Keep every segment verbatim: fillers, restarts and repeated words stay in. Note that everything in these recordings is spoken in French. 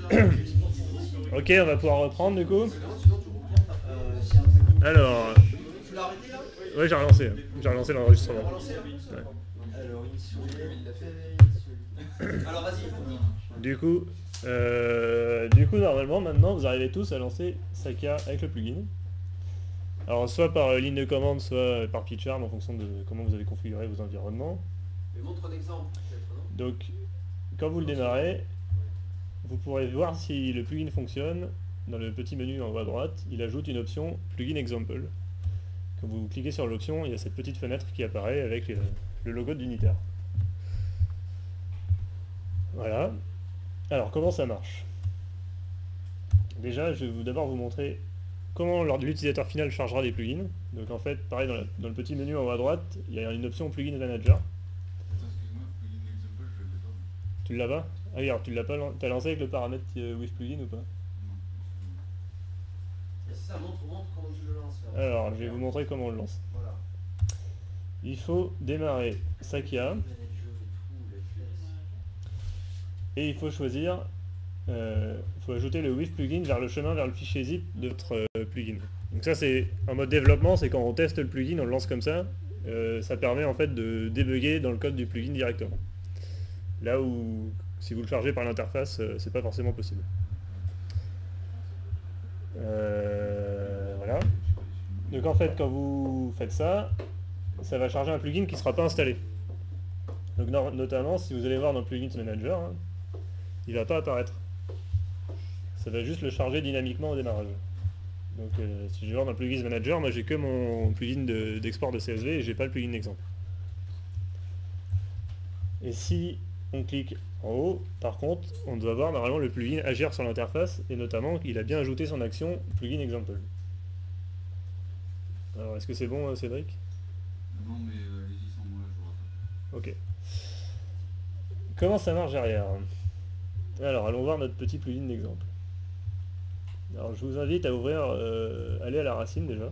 Ok, on va pouvoir reprendre du coup. Euh, si un peu- Alors, Tu l'as arrêté là? ouais, j'ai relancé. J'ai relancé Tu l'as l'enregistrement. relancé là? Ouais. Alors, initialiser, il l'a fait, initialiser. Alors, vas-y. Du coup, euh, du coup, normalement, maintenant, vous arrivez tous à lancer Sakia avec le plugin. Alors, soit par euh, ligne de commande, soit par PyCharm en fonction de comment vous avez configuré vos environnements. Mais montre un exemple, peut-être, non? Donc, quand vous le démarrez, vous pourrez voir si le plugin fonctionne. Dans le petit menu en haut à droite, il ajoute une option Plugin Example. Quand vous cliquez sur l'option, il y a cette petite fenêtre qui apparaît avec euh, le logo d'Unitaire. Voilà. Alors, comment ça marche? Déjà, je vais vous- d'abord vous montrer comment l'utilisateur final chargera des plugins. Donc en fait, pareil, dans, la- dans le petit menu en haut à droite, il y a une option Plugin Manager. Attends, excuse-moi, plugin example, je l'ai pas. Tu l'as pas? Ah oui, alors tu l'as pas lan- t'as lancé avec le paramètre euh, with plugin ou pas? Non. Et c'est ça, montre, montre comment tu le lances là. Alors, je vais vous montrer comment on le lance. Voilà. Il faut démarrer Sakia et il faut choisir, euh, il faut ajouter le with plugin vers le chemin vers le fichier zip de votre euh, plugin. Donc ça c'est en mode développement, c'est quand on teste le plugin, on le lance comme ça, euh, ça permet en fait de débugger dans le code du plugin directement. Là où si vous le chargez par l'interface, euh, c'est pas forcément possible. Euh, voilà. Donc en fait quand vous faites ça, ça va charger un plugin qui ne sera pas installé. Donc no notamment si vous allez voir dans Plugins Manager, hein, il ne va pas apparaître. Ça va juste le charger dynamiquement au démarrage. Donc euh, si je vais voir dans Plugins Manager, moi j'ai que mon plugin d'export de, de C S V et j'ai pas le plugin d'exemple. Et si on clique en haut, par contre, on doit voir normalement le plugin agir sur l'interface et notamment qu'il a bien ajouté son action plugin example. Alors est-ce que c'est bon, Cédric? Non, mais euh, allez-y sans moi, je vois pas. Ok. Comment ça marche derrière? Alors, allons voir notre petit plugin d'exemple. Alors, je vous invite à ouvrir, euh, aller à la racine déjà.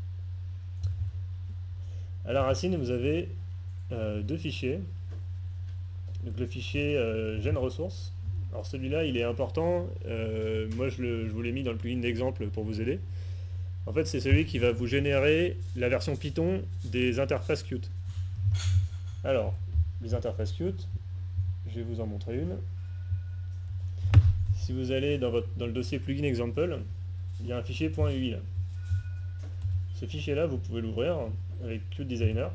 À la racine, vous avez euh, deux fichiers. Donc, le fichier euh, gen ressources. Alors, celui-là, il est important. Euh, moi, je, le, je vous l'ai mis dans le plugin d'exemple pour vous aider. En fait, c'est celui qui va vous générer la version Python des interfaces Qt. Alors, les interfaces Qt, je vais vous en montrer une. Si vous allez dans, votre, dans le dossier plugin example, il y a un fichier .ui là. Ce fichier là, vous pouvez l'ouvrir avec Qt Designer.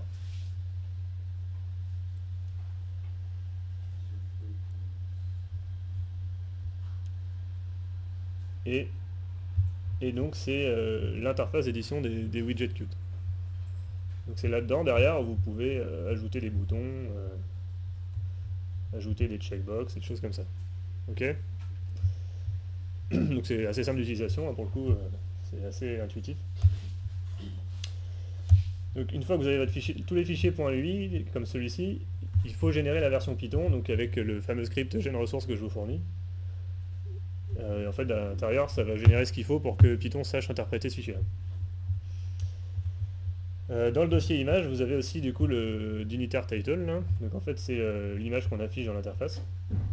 Et, et donc c'est euh, l'interface d'édition des, des widgets Qt. Donc c'est là-dedans, derrière, vous pouvez euh, ajouter des boutons, euh, ajouter des checkbox, des choses comme ça. Ok? Donc c'est assez simple d'utilisation, hein, pour le coup, euh, c'est assez intuitif. Donc une fois que vous avez votre fichier, tous les fichiers .ui, comme celui-ci, il faut générer la version Python, donc avec le fameux script genResource que je vous fournis. Euh, et en fait, à l'intérieur, ça va générer ce qu'il faut pour que Python sache interpréter ce fichier-là. Euh, dans le dossier image, vous avez aussi du coup le d'unitaire title, là. Donc en fait, c'est euh, l'image qu'on affiche dans l'interface,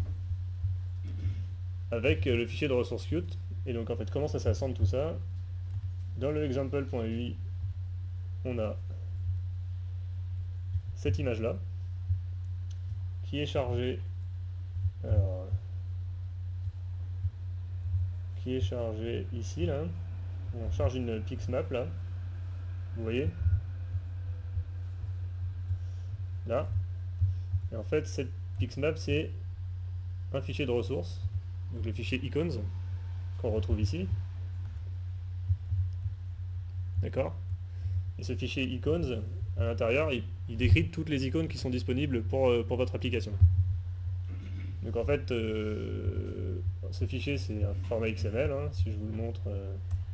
avec euh, le fichier de ressources Qt. Et donc en fait, comment ça s'assemble tout ça? Dans le example.ui, on a cette image-là, qui est chargée, alors, qui est chargée ici, là. On charge une pixmap, là. Vous voyez? Là. Et en fait, cette pixmap, c'est un fichier de ressources, donc le fichier icons, qu'on retrouve ici. D'accord? Et ce fichier icons, à l'intérieur, il, il décrit toutes les icônes qui sont disponibles pour, euh, pour votre application. Donc en fait, euh, ce fichier, c'est un format X M L, hein, si je vous le montre, euh,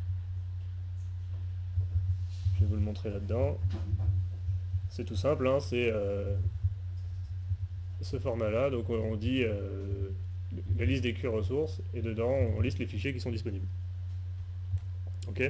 je vais vous le montrer là-dedans. C'est tout simple, hein, c'est euh, ce format-là, donc on dit euh, la liste des Q ressources, et dedans, on liste les fichiers qui sont disponibles. Ok?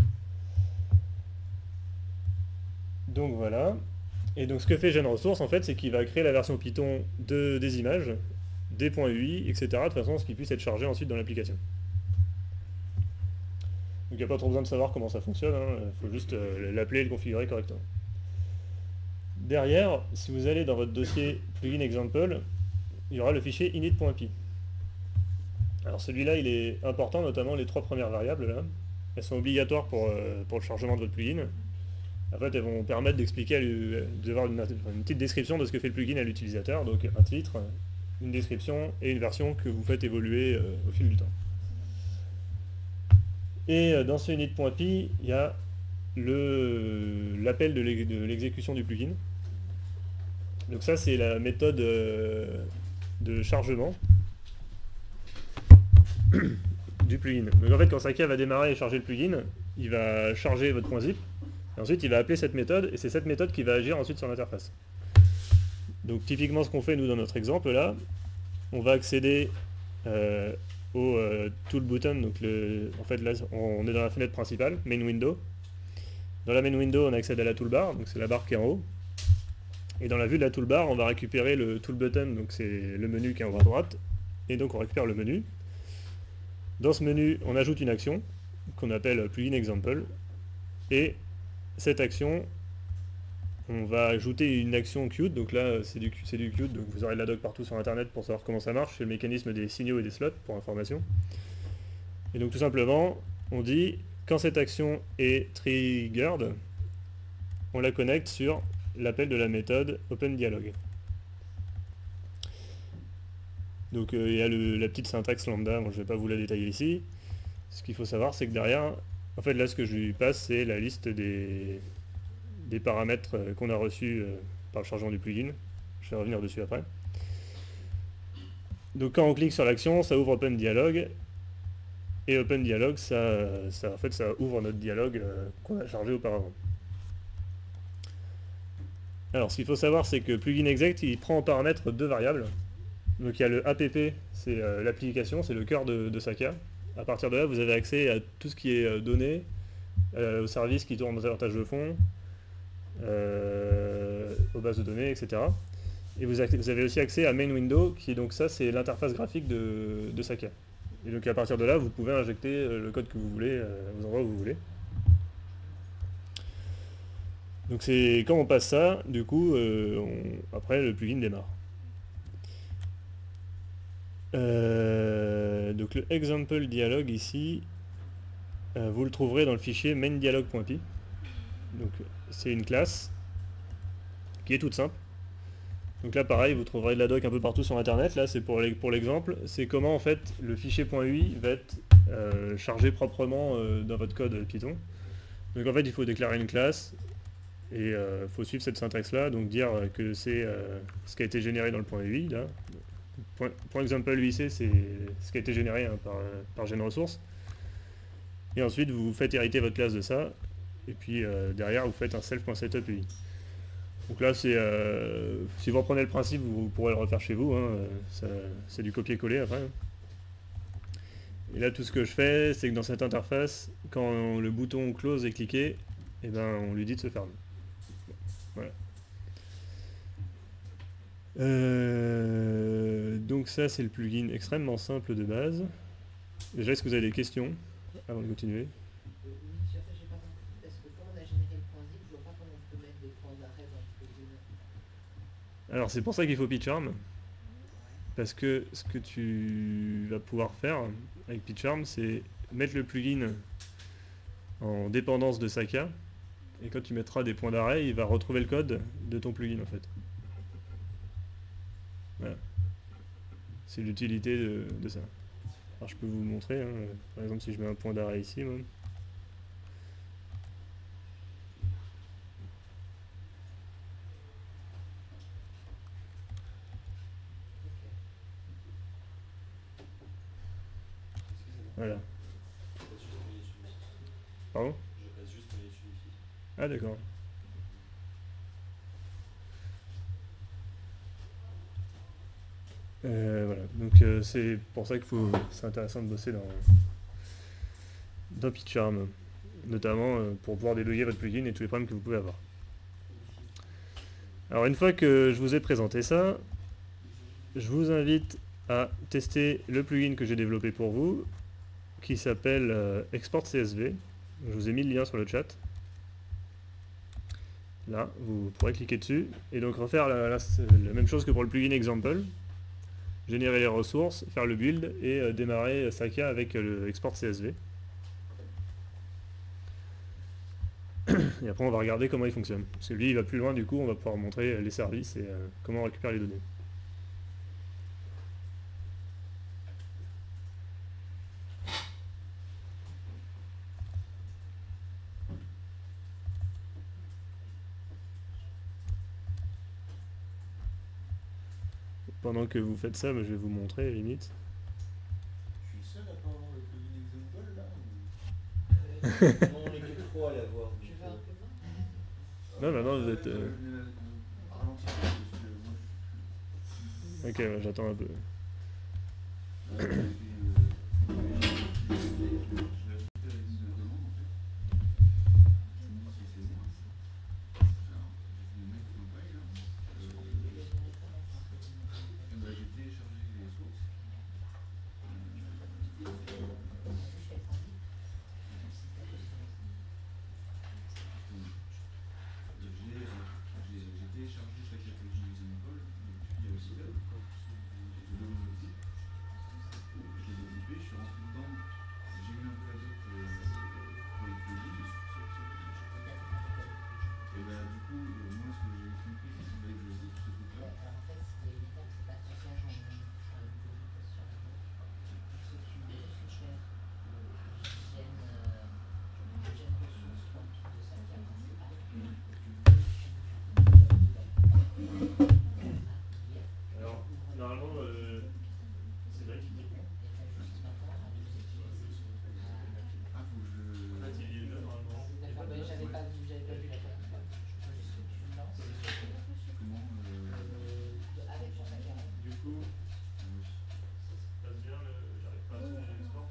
Donc voilà. Et donc ce que fait genResource, en fait, c'est qu'il va créer la version Python de, des images. des points U I, et cetera, de façon à ce qu'il puisse être chargé ensuite dans l'application. Donc il n'y a pas trop besoin de savoir comment ça fonctionne, il hein, faut juste euh, l'appeler et le configurer correctement. Derrière, si vous allez dans votre dossier plugin example, il y aura le fichier init.py. Alors celui-là, il est important, notamment les trois premières variables là. Elles sont obligatoires pour, euh, pour le chargement de votre plugin. En fait, elles vont permettre d'expliquer, d'avoir une, une petite description de ce que fait le plugin à l'utilisateur, donc un titre, une description et une version que vous faites évoluer euh, au fil du temps. Et euh, dans ce init.py, il y a l'appel de l'exécution du plugin. Donc ça, c'est la méthode euh, de chargement du plugin. Donc en fait, quand Sakia va démarrer et charger le plugin, il va charger votre point zip, et ensuite il va appeler cette méthode, et c'est cette méthode qui va agir ensuite sur l'interface. Donc typiquement ce qu'on fait nous dans notre exemple là, on va accéder euh, au euh, tool button, donc le, en fait là on est dans la fenêtre principale, main window. Dans la main window on accède à la toolbar, donc c'est la barre qui est en haut. Et dans la vue de la toolbar on va récupérer le tool button, donc c'est le menu qui est en haut à droite, et donc on récupère le menu. Dans ce menu, on ajoute une action qu'on appelle plugin example, et cette action, on va ajouter une action queued, donc là c'est du, du queued, donc vous aurez de la doc partout sur internet pour savoir comment ça marche, c'est le mécanisme des signaux et des slots pour information. Et donc tout simplement, on dit, quand cette action est triggered, on la connecte sur l'appel de la méthode openDialog. Donc euh, il y a le, la petite syntaxe lambda, bon, je ne vais pas vous la détailler ici. Ce qu'il faut savoir, c'est que derrière, en fait là ce que je lui passe, c'est la liste des, des paramètres euh, qu'on a reçus euh, par le chargement du plugin. Je vais revenir dessus après. Donc quand on clique sur l'action, ça ouvre openDialog. Et openDialog, ça, ça, en fait, ça ouvre notre dialogue euh, qu'on a chargé auparavant. Alors ce qu'il faut savoir, c'est que plugin exec, il prend en paramètre deux variables. Donc il y a le app, c'est euh, l'application, c'est le cœur de, de Sakia. À partir de là, vous avez accès à tout ce qui est euh, donné, euh, aux services qui tournent dans un de fond, euh, aux bases de données, et cetera. Et vous, vous avez aussi accès à main window, qui est donc ça, c'est l'interface graphique de, de Sakia. Et donc à partir de là, vous pouvez injecter euh, le code que vous voulez, euh, aux endroits où vous voulez. Donc c'est quand on passe ça, du coup, euh, on, après le plugin démarre. Euh, donc le example dialog ici, euh, vous le trouverez dans le fichier mainDialog.py. Donc c'est une classe qui est toute simple. Donc là pareil, vous trouverez de la doc un peu partout sur internet. Là c'est pour l'exemple, c'est comment en fait le fichier .ui va être euh, chargé proprement euh, dans votre code Python. Donc en fait il faut déclarer une classe et il euh, faut suivre cette syntaxe là, donc dire que c'est euh, ce qui a été généré dans le .ui là. Point, point example U I C, c'est ce qui a été généré hein, par, par GenResource. Et ensuite, vous faites hériter votre classe de ça. Et puis euh, derrière, vous faites un self.setupUI. Donc là, c'est euh, si vous reprenez le principe, vous pourrez le refaire chez vous. Hein, c'est du copier-coller après. Et là, tout ce que je fais, c'est que dans cette interface, quand le bouton close est cliqué, et ben, on lui dit de se fermer. Voilà. Euh, donc ça c'est le plugin extrêmement simple de base. Déjà est-ce que vous avez des questions avant de continuer? Oui, j'ai pas compris parce que quand on a généré le point zip, je vois pas comment on peut mettre des points d'arrêt dans le plugin. Alors c'est pour ça qu'il faut PyCharm. Parce que ce que tu vas pouvoir faire avec PyCharm, c'est mettre le plugin en dépendance de Sakia. Et quand tu mettras des points d'arrêt, il va retrouver le code de ton plugin en fait. Voilà. C'est l'utilité de, de ça. Alors je peux vous montrer, hein. Par exemple si je mets un point d'arrêt ici, moi. Voilà. Pardon? Ah d'accord. Euh, voilà, donc euh, c'est pour ça qu'il faut, c'est intéressant de bosser dans, dans PyCharm, notamment euh, pour pouvoir débugger votre plugin et tous les problèmes que vous pouvez avoir. Alors une fois que je vous ai présenté ça, je vous invite à tester le plugin que j'ai développé pour vous, qui s'appelle euh, Export C S V. Je vous ai mis le lien sur le chat. Là, vous pourrez cliquer dessus et donc refaire la, la, la même chose que pour le plugin Example. Générer les ressources, faire le build et euh, démarrer Sakia avec euh, le Export C S V. Et après on va regarder comment il fonctionne. Parce que lui il va plus loin, du coup on va pouvoir montrer les services et euh, comment on récupère les données. Pendant que vous faites ça, je vais vous montrer à la limite. Je suis le seul à pas avoir le plugin Example là ou... Non, on est que trois à l'avoir. Tu veux un peu moins? Non, maintenant vous êtes... Euh... Ralentir, parce que moi Ok, ouais, j'attends un peu. je suis... Je l'ai ajouté à la liste de commandes en fait. Je me dis si c'est bon. Alors, j'ai fait le mec qui m'envoie là. Eh ben, j'ai téléchargé les sources. J'ai j'ai téléchargé chaque plugin Example, depuis il y a aussi là. Je l'ai modifié. Je l'ai développé, je suis rentré dedans. J'ai mis un peu la doc pour les plugins. Et ben du coup, moi ce que j'ai compris, c'est qu'il fallait que je fasse tout ce truc-là. En fait, ce qui est évident, c'est pas de faire en sur une publication. Pour ceux qui ont des fichiers, gène gène ressources de Sakia principal. Alors, normalement, euh, c'est vrai qu'il dit. Ah, faut que je... En fait, il est là normalement. D'accord, mais j'avais pas vu, j'avais pas vu la première fois. Je veux juste que tu me lances. Comment euh... Avec ton Sakia. Du coup, ça se passe bien, le... j'arrive pas à trouver l'export.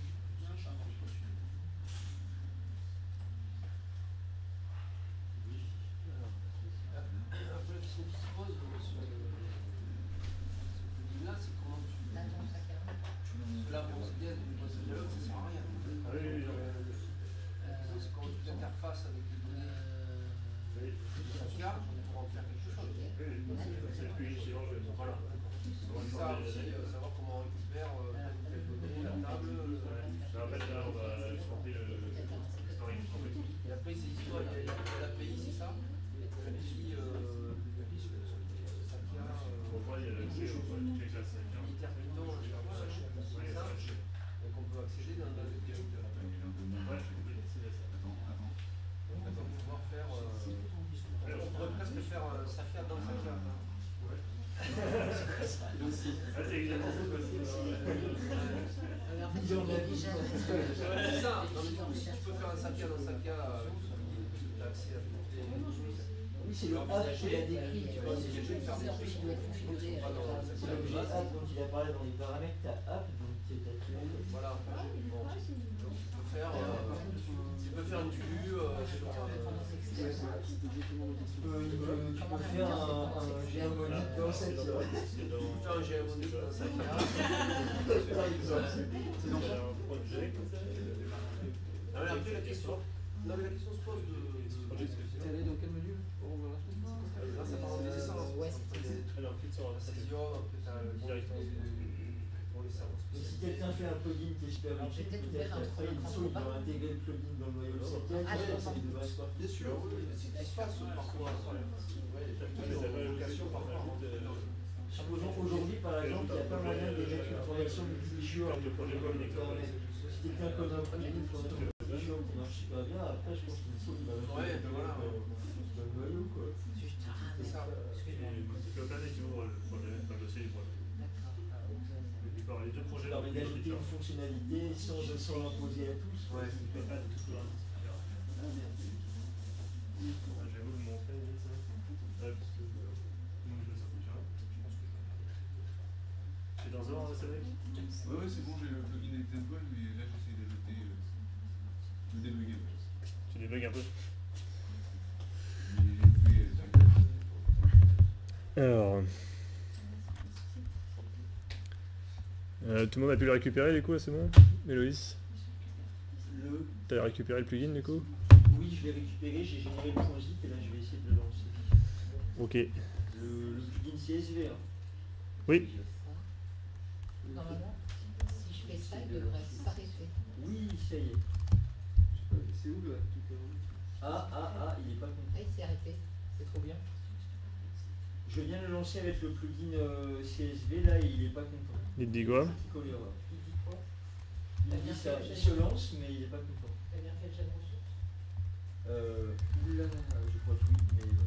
Un peu la question qui se pose sur ce plugin-là, c'est comment tu. Là, ton Sakia. Parce que là, bon, c'est bien, une boîte de dialogue, ça sert à rien. Ah oui, oui, non. La question, c'est comment tu t'interfaces avec les données Oui, de Sakia pour en faire quelque chose. oui, c'est le plugin suivant, je vais vous voilà. C'est ça aussi, euh, savoir comment on récupère euh, telle ou telle donnée, la table. le- En fait, là, on va exporter le historique. Et après, c'est l'histoire, il y a- il y a l'A P I, c'est ça? L'A P I, euh, Sakia. euh, Pour moi, il y a l'accès aux toutes les classes. intermittent, je sais pas, c'est ça. Donc on peut accéder dans le directeur. Il est un peu moins. Ouais, c'est ça. Attends, attends. Donc on va pouvoir faire. Euh, on pourrait presque faire euh, Sakia dans Sakia. Ah, c'est exactement ça aussi. Mais en fait, il y a déjà. C'est ça. Non, mais du coup, si tu peux faire un Sakia dans Sakia, euh, tu as accès à toutes les choses. Oui, c'est le app qu'il a décrit, tu vois. C'est C'est le le En plus, il doit être configuré. Pas dans la Sakia. l'objet app dont il a parlé dans les paramètres, t'as app, donc tu as tout. Voilà. Bon. Donc tu peux faire, euh, tu peux faire une vue euh, sur. Euh, Tu peux, tu peux, tu peux faire un, un géomonique dans cette tu peux faire un géomonique dans Sakia. par exemple. C'est dans un projet comme ça. Non, mais après la question, non, mais la question se pose de. T'es allé dans quel menu pour ouvrir la fenêtre? Là, ça part en descendance. Ouais, c'est Alors, clique sur La Césium, après t'as le Directement. pour les serveurs Donc si spécialisés. quelqu'un fait un plugin qui est super Alors, j'ai utile, peut-être peut-être ouvert un qu'après truc, il un saute, il truc. va intégrer le plugin dans le noyau de Sakia, Ah, et d'accord. ça devrait pas. Bien sûr, oui, c'est ce qui se passe parfois. Ouais, les plugins ont vocation parfois à rentrer dans. Supposons aujourd'hui, par exemple, il n'y a pas moyen de mettre une connexion multi-issue avec le projet comme Internet. Si quelqu'un code un plugin de connexion multi-issue qui marche super bien, après je pense qu'il saute, il va le Ouais, ben voilà. dans le noyau, quoi. Putain, C'est ça. excuse-moi. C'est Open qui ouvre le projet, enfin le dossier du projet. D'accord. Et puis, par les deux projets Ça permet d'ajouter une fonctionnalité sans, sans l'imposer à tous. Ouais. Je peux pas tout là. Je vais vous le montrer, ça. Ouais, parce que euh, sinon je le sais déjà. C'est dans un, c'est vrai? Ouais, ouais, c'est bon, j'ai le plugin Example, mais là j'essaie d'ajouter. Euh, de débugger. Tu débugs un peu. Mais j'ai fait. Alors. Euh, tout le monde a pu le récupérer du coup, c'est bon? Héloïse, Le... t'as récupéré le plugin du coup? Oui, je l'ai récupéré, j'ai généré le point zip et là je vais essayer de le lancer. Ok. Le, le plugin C S V, hein. Oui. Normalement, si je fais ça, il devrait s'arrêter. Oui, ça y est. C'est où le truc Ah, ah, ah, il est pas content. Ah, il s'est arrêté. C'est trop bien. Je viens de le lancer avec le plugin euh, C S V là et il est pas content. Il te dit quoi? Collé, ouais. Il dit quoi? Il dit ça, il se lance mais il est pas content. T'as bien fait le jet de ressources? Euh, oulala, je crois que oui, mais... Euh,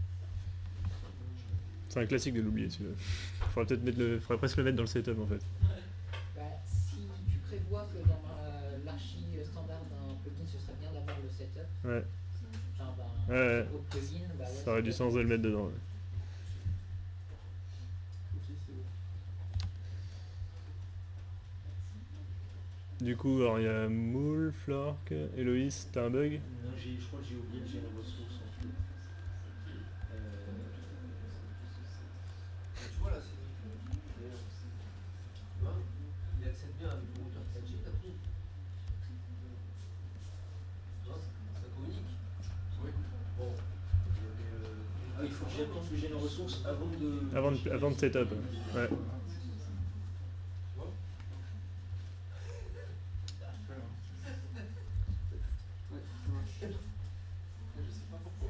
C'est un classique de l'oublier celui-là. Faudrait peut-être mettre le. Faudrait presque le mettre dans le setup en fait. Bah, si tu prévois que dans euh, l'archi standard d'un plugin, ce serait bien d'avoir le setup. Ouais. Enfin, d'un Ouais, ouais. autre plugin, bah ouais, Ça aurait c'est du bien. sens de le mettre dedans. Ouais. Ok, c'est bon. Du coup, alors il y a Moule, Flork, Héloïse, t'as un bug? non, j'ai- je crois que j'ai oublié de gérer ressources en fait. Euh, Tu vois là, c'est. Tu vois, il accède bien avec le moteur quatre G, t'as tout. Tu vois, ça communique. Oui. Bon. Mais, euh, Ah, il faut que j'applique le gène ressources avant de... Avant de, avant de setup. Ouais. Ouais, ça marche. Je sais pas pourquoi.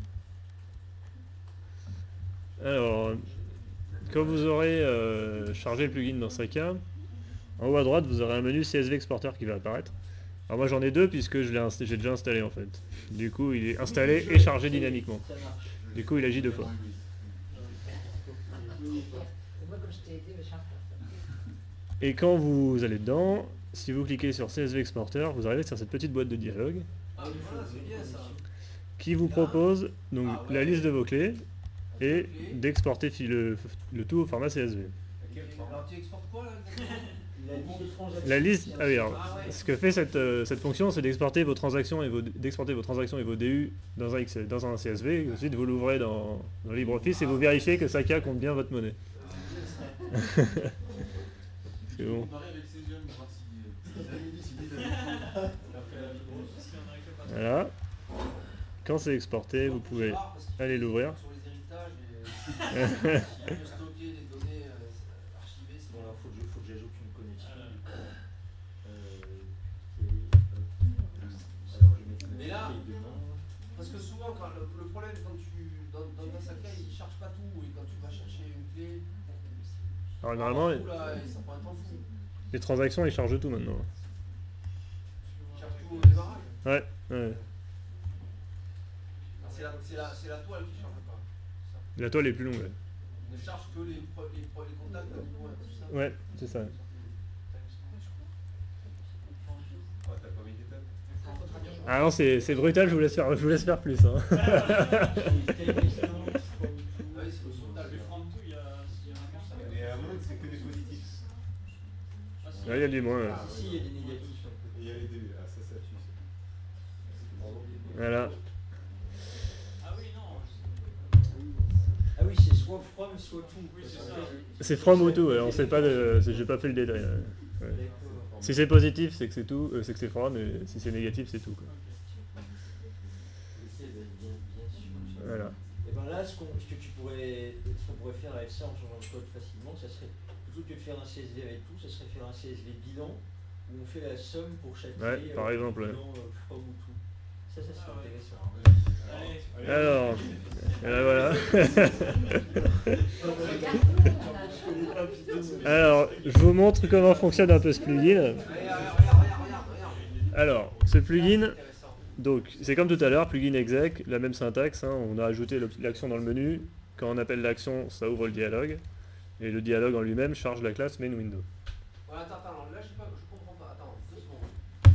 Alors, quand vous aurez euh, chargé le plugin dans Saka, en haut à droite, vous aurez un menu C S V Exporter qui va apparaître. Alors moi j'en ai deux puisque je l'ai inst- j'ai déjà installé en fait. Du coup, il est installé et chargé dynamiquement. Ça marche. Du coup, il agit deux fois. Et moi, comme je t'ai aidé, mais je suis un peu. Et quand vous allez dedans, si vous cliquez sur C S V Exporter, vous arrivez sur cette petite boîte de dialogue Ah, mais voilà, c'est bien ça. qui vous propose donc Ah ouais. la liste de vos clés et d'exporter fi- le, le tout au format C S V. Alors, tu exportes quoi là exactement? La liste de transactions. La liste, ah oui, alors, Ah ouais. ce que fait cette, euh, cette fonction, c'est d'exporter vos transactions et vos d'exporter vos transactions et vos D U dans un Excel, dans un C S V. Et ensuite, vous l'ouvrez dans, dans LibreOffice et vous vérifiez que Saka compte bien votre monnaie. C'est bon. Comparer avec Cesium, voir si euh, si si les amis- Voilà. Quand c'est exporté, vous pouvez Ah, parce qu'il aller faut- l'ouvrir. Sur les héritages, et s'il peut stocker les données euh, archivées, c'est Bon, bon. alors faut que je- faut que j'ajoute une connexion. Euh, et, hop. Alors, je vais mettre Mais là- une clé dedans. Parce que souvent, quand le, le problème, quand tu dans, dans ta Saka, il charge pas tout, et quand tu vas chercher une clé, Alors normalement, tout, là, et ça prend un temps fou. les transactions, ils chargent tout maintenant. Il charge tout au démarrage. Ouais, ouais. Ah, C'est la, c'est la, c'est la toile qui charge pas. Ça. La toile est plus longue. Ouais, Il ne charge que les, pre- les, pre- les contacts à niveau un, tout ça. ouais, c'est ça. Ah, t'as pas mis d'étape. Ah, faudra bien. Ah non, c'est c'est brutal, je vous laisse faire, je vous laisse faire plus. Hein. J'ai quelle distance, from Ah oui, c'est le sondage. Mais from tout, il y a, il y a un comme ça. Et à moins, c'est que des positifs. Ah, si. Là, il y a du moins. ouais. tout. Si, il y a des négatifs un peu. Et il y a les deux. Ah, ça, ça tue. Voilà. Ah oui, non. Ah oui, c'est soit from, soit tout. Oui, c'est Parce ça. qu'en fait, C'est from ou tout, ouais, on sait pas de. c'est- J'ai pas fait le détail. Ouais. Ouais. d'accord. Si c'est positif, c'est que c'est tout, euh, c'est que c'est from, et si c'est négatif, c'est tout. Quoi. Ok, ben, bien, bien sûr. Voilà. Et ben là, ce, qu'on- ce que tu pourrais, ce qu'on pourrait faire avec ça en changeant le code facilement, ça serait plutôt que de faire un C S V avec tout, ça serait faire un C S V bilan où on fait la somme pour chaque Ouais, clé, par euh, exemple, ouais. bilan, euh, from ou tout. Ça, ça serait Ah ouais. intéressant. Allez. Alors, et là, voilà. Alors, je vous montre comment fonctionne un peu ce plugin. Allez, regarde, regarde, regarde, regarde, regarde. Alors, ce plugin, Intéressant. donc c'est comme tout à l'heure, plugin exec, la même syntaxe. Hein, on a ajouté le- l'action dans le menu. Quand on appelle l'action, ça ouvre le dialogue. Et le dialogue en lui-même charge la classe main window. Ouais, attends, attends, là, je sais pas, je comprends pas. Attends, deux secondes.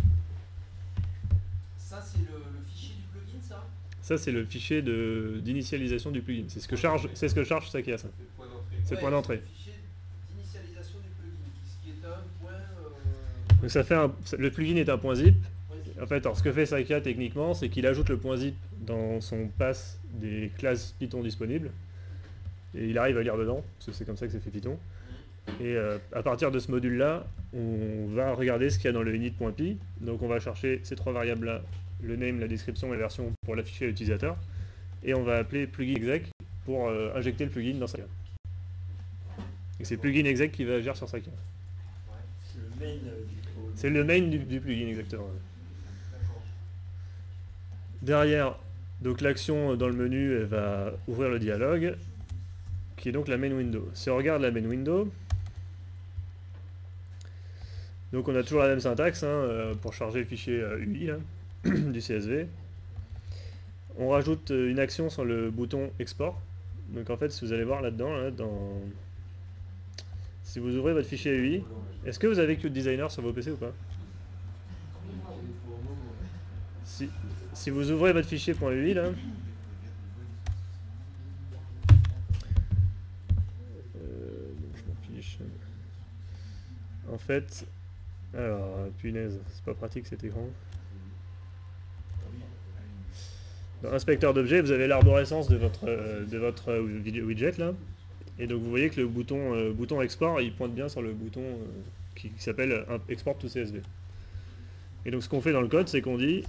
Ça, c'est le, le fichier du plugin, ça? Ça, c'est le fichier de- d'initialisation du plugin. C'est ce que charge, c'est ce que charge Sakia, ça. C'est le point d'entrée. C'est le Ouais, point d'entrée. Le fichier d'initialisation du plugin, qui, ce qui est un point. Euh, Donc ça fait un, ça- le plugin est un point zip. point zip. En fait, alors, ce que fait Sakia techniquement, c'est qu'il ajoute le point zip dans son pass des classes Python disponibles. Et il arrive à lire dedans, parce que c'est comme ça que c'est fait Python. Et euh, à partir de ce module-là, on va regarder ce qu'il y a dans le init.py. Donc on va chercher ces trois variables-là, le name, la description et la version pour l'afficher à l'utilisateur. Et on va appeler plugin exec pour euh, injecter le plugin dans Sakia. Et c'est plugin exec qui va agir sur Sakia. C'est le main euh, du code. C'est le main du, du plugin, exactement. D'accord. Derrière, donc l'action dans le menu, elle va ouvrir le dialogue, qui est donc la main window. Si on regarde la main window, donc on a toujours la même syntaxe hein, euh, pour charger le fichier euh, U I là, du C S V. On rajoute euh, une action sur le bouton export. Donc en fait, si vous allez voir là-dedans, là, dans... si vous ouvrez votre fichier U I, est-ce que vous avez Qt Designer sur vos P C ou pas? si, si vous ouvrez votre fichier .ui là, euh, donc je m'en fiche. En fait, alors punaise, c'est pas pratique cet écran. Dans l'inspecteur d'objets, vous avez l'arborescence de votre, euh, de votre euh, widget là. Et donc vous voyez que le bouton, euh, bouton export, il pointe bien sur le bouton euh, qui, qui s'appelle euh, export to C S V. Et donc ce qu'on fait dans le code, c'est qu'on dit,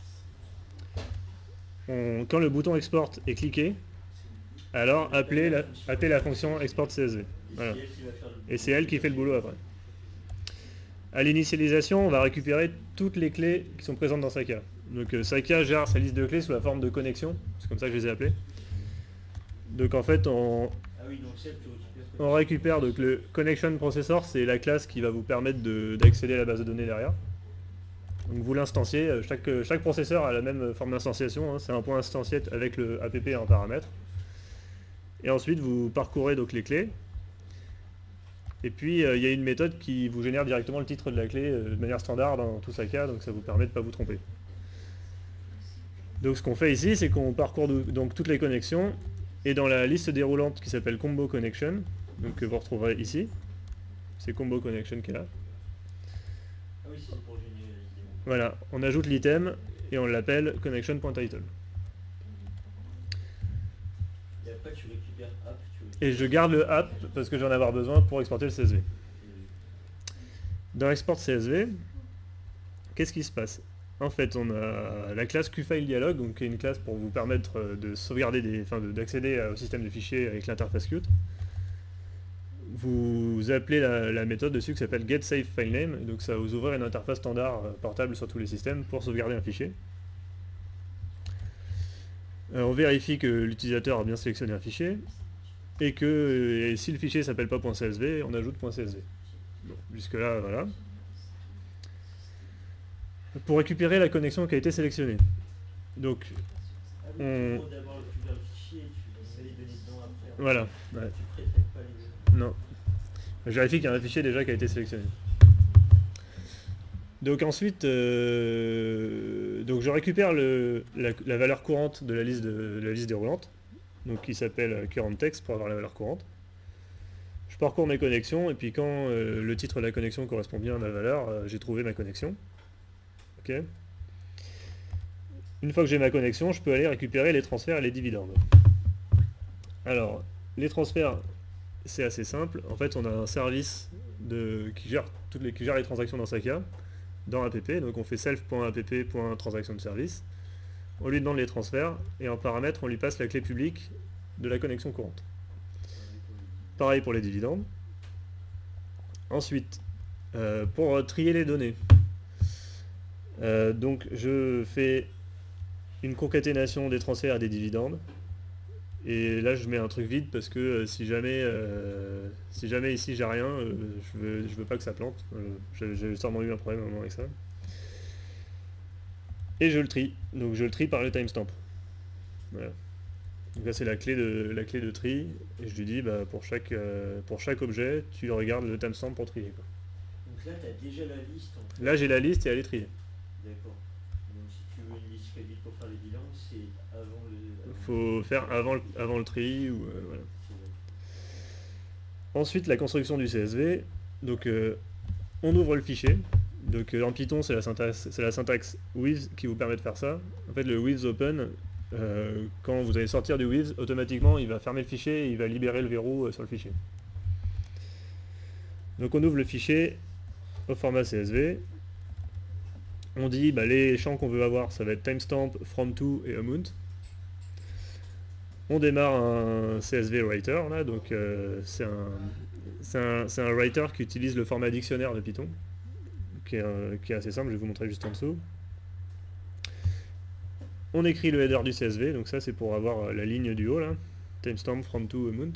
on, quand le bouton export est cliqué, alors appelez la, appelez la fonction export C S V. Voilà. Et c'est elle qui fait le boulot après. À l'initialisation, on va récupérer toutes les clés qui sont présentes dans Sakia. Donc euh, Sakia gère sa liste de clés sous la forme de connexion, c'est comme ça que je les ai appelées. Donc en fait, on, Ah oui, donc celle que tu récupères. on récupère donc le connection processor, c'est la classe qui va vous permettre d'accéder à la base de données derrière. Donc vous l'instanciez, chaque, chaque processeur a la même forme d'instanciation, hein, c'est un point instancié avec le app et un paramètre. Et ensuite vous parcourez donc les clés. Et puis il euh, y a une méthode qui vous génère directement le titre de la clé euh, de manière standard dans tout Sakia, donc ça vous permet de ne pas vous tromper. Donc ce qu'on fait ici, c'est qu'on parcourt donc toutes les connexions, et dans la liste déroulante qui s'appelle Combo Connection, donc que vous retrouverez ici, c'est Combo Connection qui est là. Ah oui, c'est pour générer l'idée. Voilà, on ajoute l'item et on l'appelle connection.title. Et après tu récupères app, tu récupères... Et je garde le app parce que je vais en avoir besoin pour exporter le C S V. Dans export C S V, qu'est-ce qui se passe? En fait, on a la classe QFileDialog, donc qui est une classe pour vous permettre de sauvegarder des, enfin d'accéder au système de fichiers avec l'interface Qt. Vous appelez la, la méthode dessus qui s'appelle getSaveFileName, donc ça va vous ouvrir une interface standard portable sur tous les systèmes pour sauvegarder un fichier. Euh, on vérifie que l'utilisateur a bien sélectionné un fichier, et que et si le fichier s'appelle pas .csv, on ajoute .csv. Bon, jusque là, voilà. Pour récupérer la connexion qui a été sélectionnée. Donc, Ah oui, on... tu prends d'abord récupères le fichier et tu mets les données dedans après. Voilà. Tu Ouais. pré-traites pas les... Non. Je vérifie qu'il y a un fichier déjà qui a été sélectionné. Donc ensuite, euh, donc je récupère le, la, la valeur courante de la liste, de, de la liste déroulante, donc qui s'appelle currentText pour avoir la valeur courante. Je parcours mes connexions et puis quand euh, le titre de la connexion correspond bien à ma valeur, euh, j'ai trouvé ma connexion. Ok. Une fois que j'ai ma connexion, je peux aller récupérer les transferts et les dividendes. Alors, les transferts, c'est assez simple. En fait, on a un service de, qui, gère toutes les, qui gère les transactions dans Sakia, dans app. Donc on fait self.app.transaction de service. On lui demande les transferts et en paramètre, on lui passe la clé publique de la connexion courante. Pareil pour les dividendes. Ensuite, euh, pour trier les données, euh, donc je fais une concaténation des transferts et des dividendes. Et là je mets un truc vide parce que euh, si jamais euh, si jamais ici j'ai rien, euh, je veux je veux pas que ça plante. Euh, j'ai sûrement eu un problème à un moment avec ça. Et je le trie. Donc je le trie par le timestamp. Voilà. Donc là c'est la clé de la clé de tri. Et je lui dis bah pour chaque euh, pour chaque objet, tu regardes le timestamp pour trier, quoi. Donc là tu as déjà la liste en fait. Là j'ai la liste et elle est triée. D'accord. Donc si tu veux une liste crédit pour faire les bilans, c'est avant le... Faut faire avant le, avant le tri ou euh, voilà. Ensuite la construction du C S V. Donc euh, on ouvre le fichier. Donc euh, en Python c'est la syntaxe c'est la syntaxe with qui vous permet de faire ça. En fait le with open, euh, quand vous allez sortir du with, automatiquement il va fermer le fichier et il va libérer le verrou euh, sur le fichier. Donc on ouvre le fichier au format C S V. On dit bah, les champs qu'on veut avoir, ça va être timestamp, from to et amount. On démarre un C S V writer, là, donc euh, c'est un, un, un writer qui utilise le format dictionnaire de Python, qui est, euh, qui est assez simple, je vais vous montrer juste en dessous. On écrit le header du C S V, donc ça c'est pour avoir la ligne du haut, là, timestamp, from to, amount.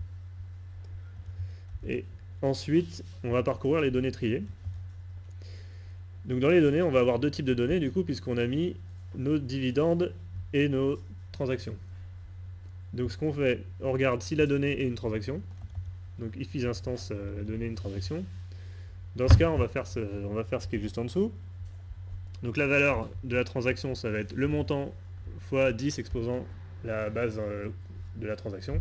Et ensuite, on va parcourir les données triées. Donc dans les données, on va avoir deux types de données, du coup, puisqu'on a mis nos dividendes et nos transactions. Donc ce qu'on fait, on regarde si la donnée est une transaction. Donc if is instance euh, la donnée est une transaction. Dans ce cas, on va, faire ce, on va faire ce qui est juste en dessous. Donc la valeur de la transaction, ça va être le montant fois dix exposant la base euh, de la transaction.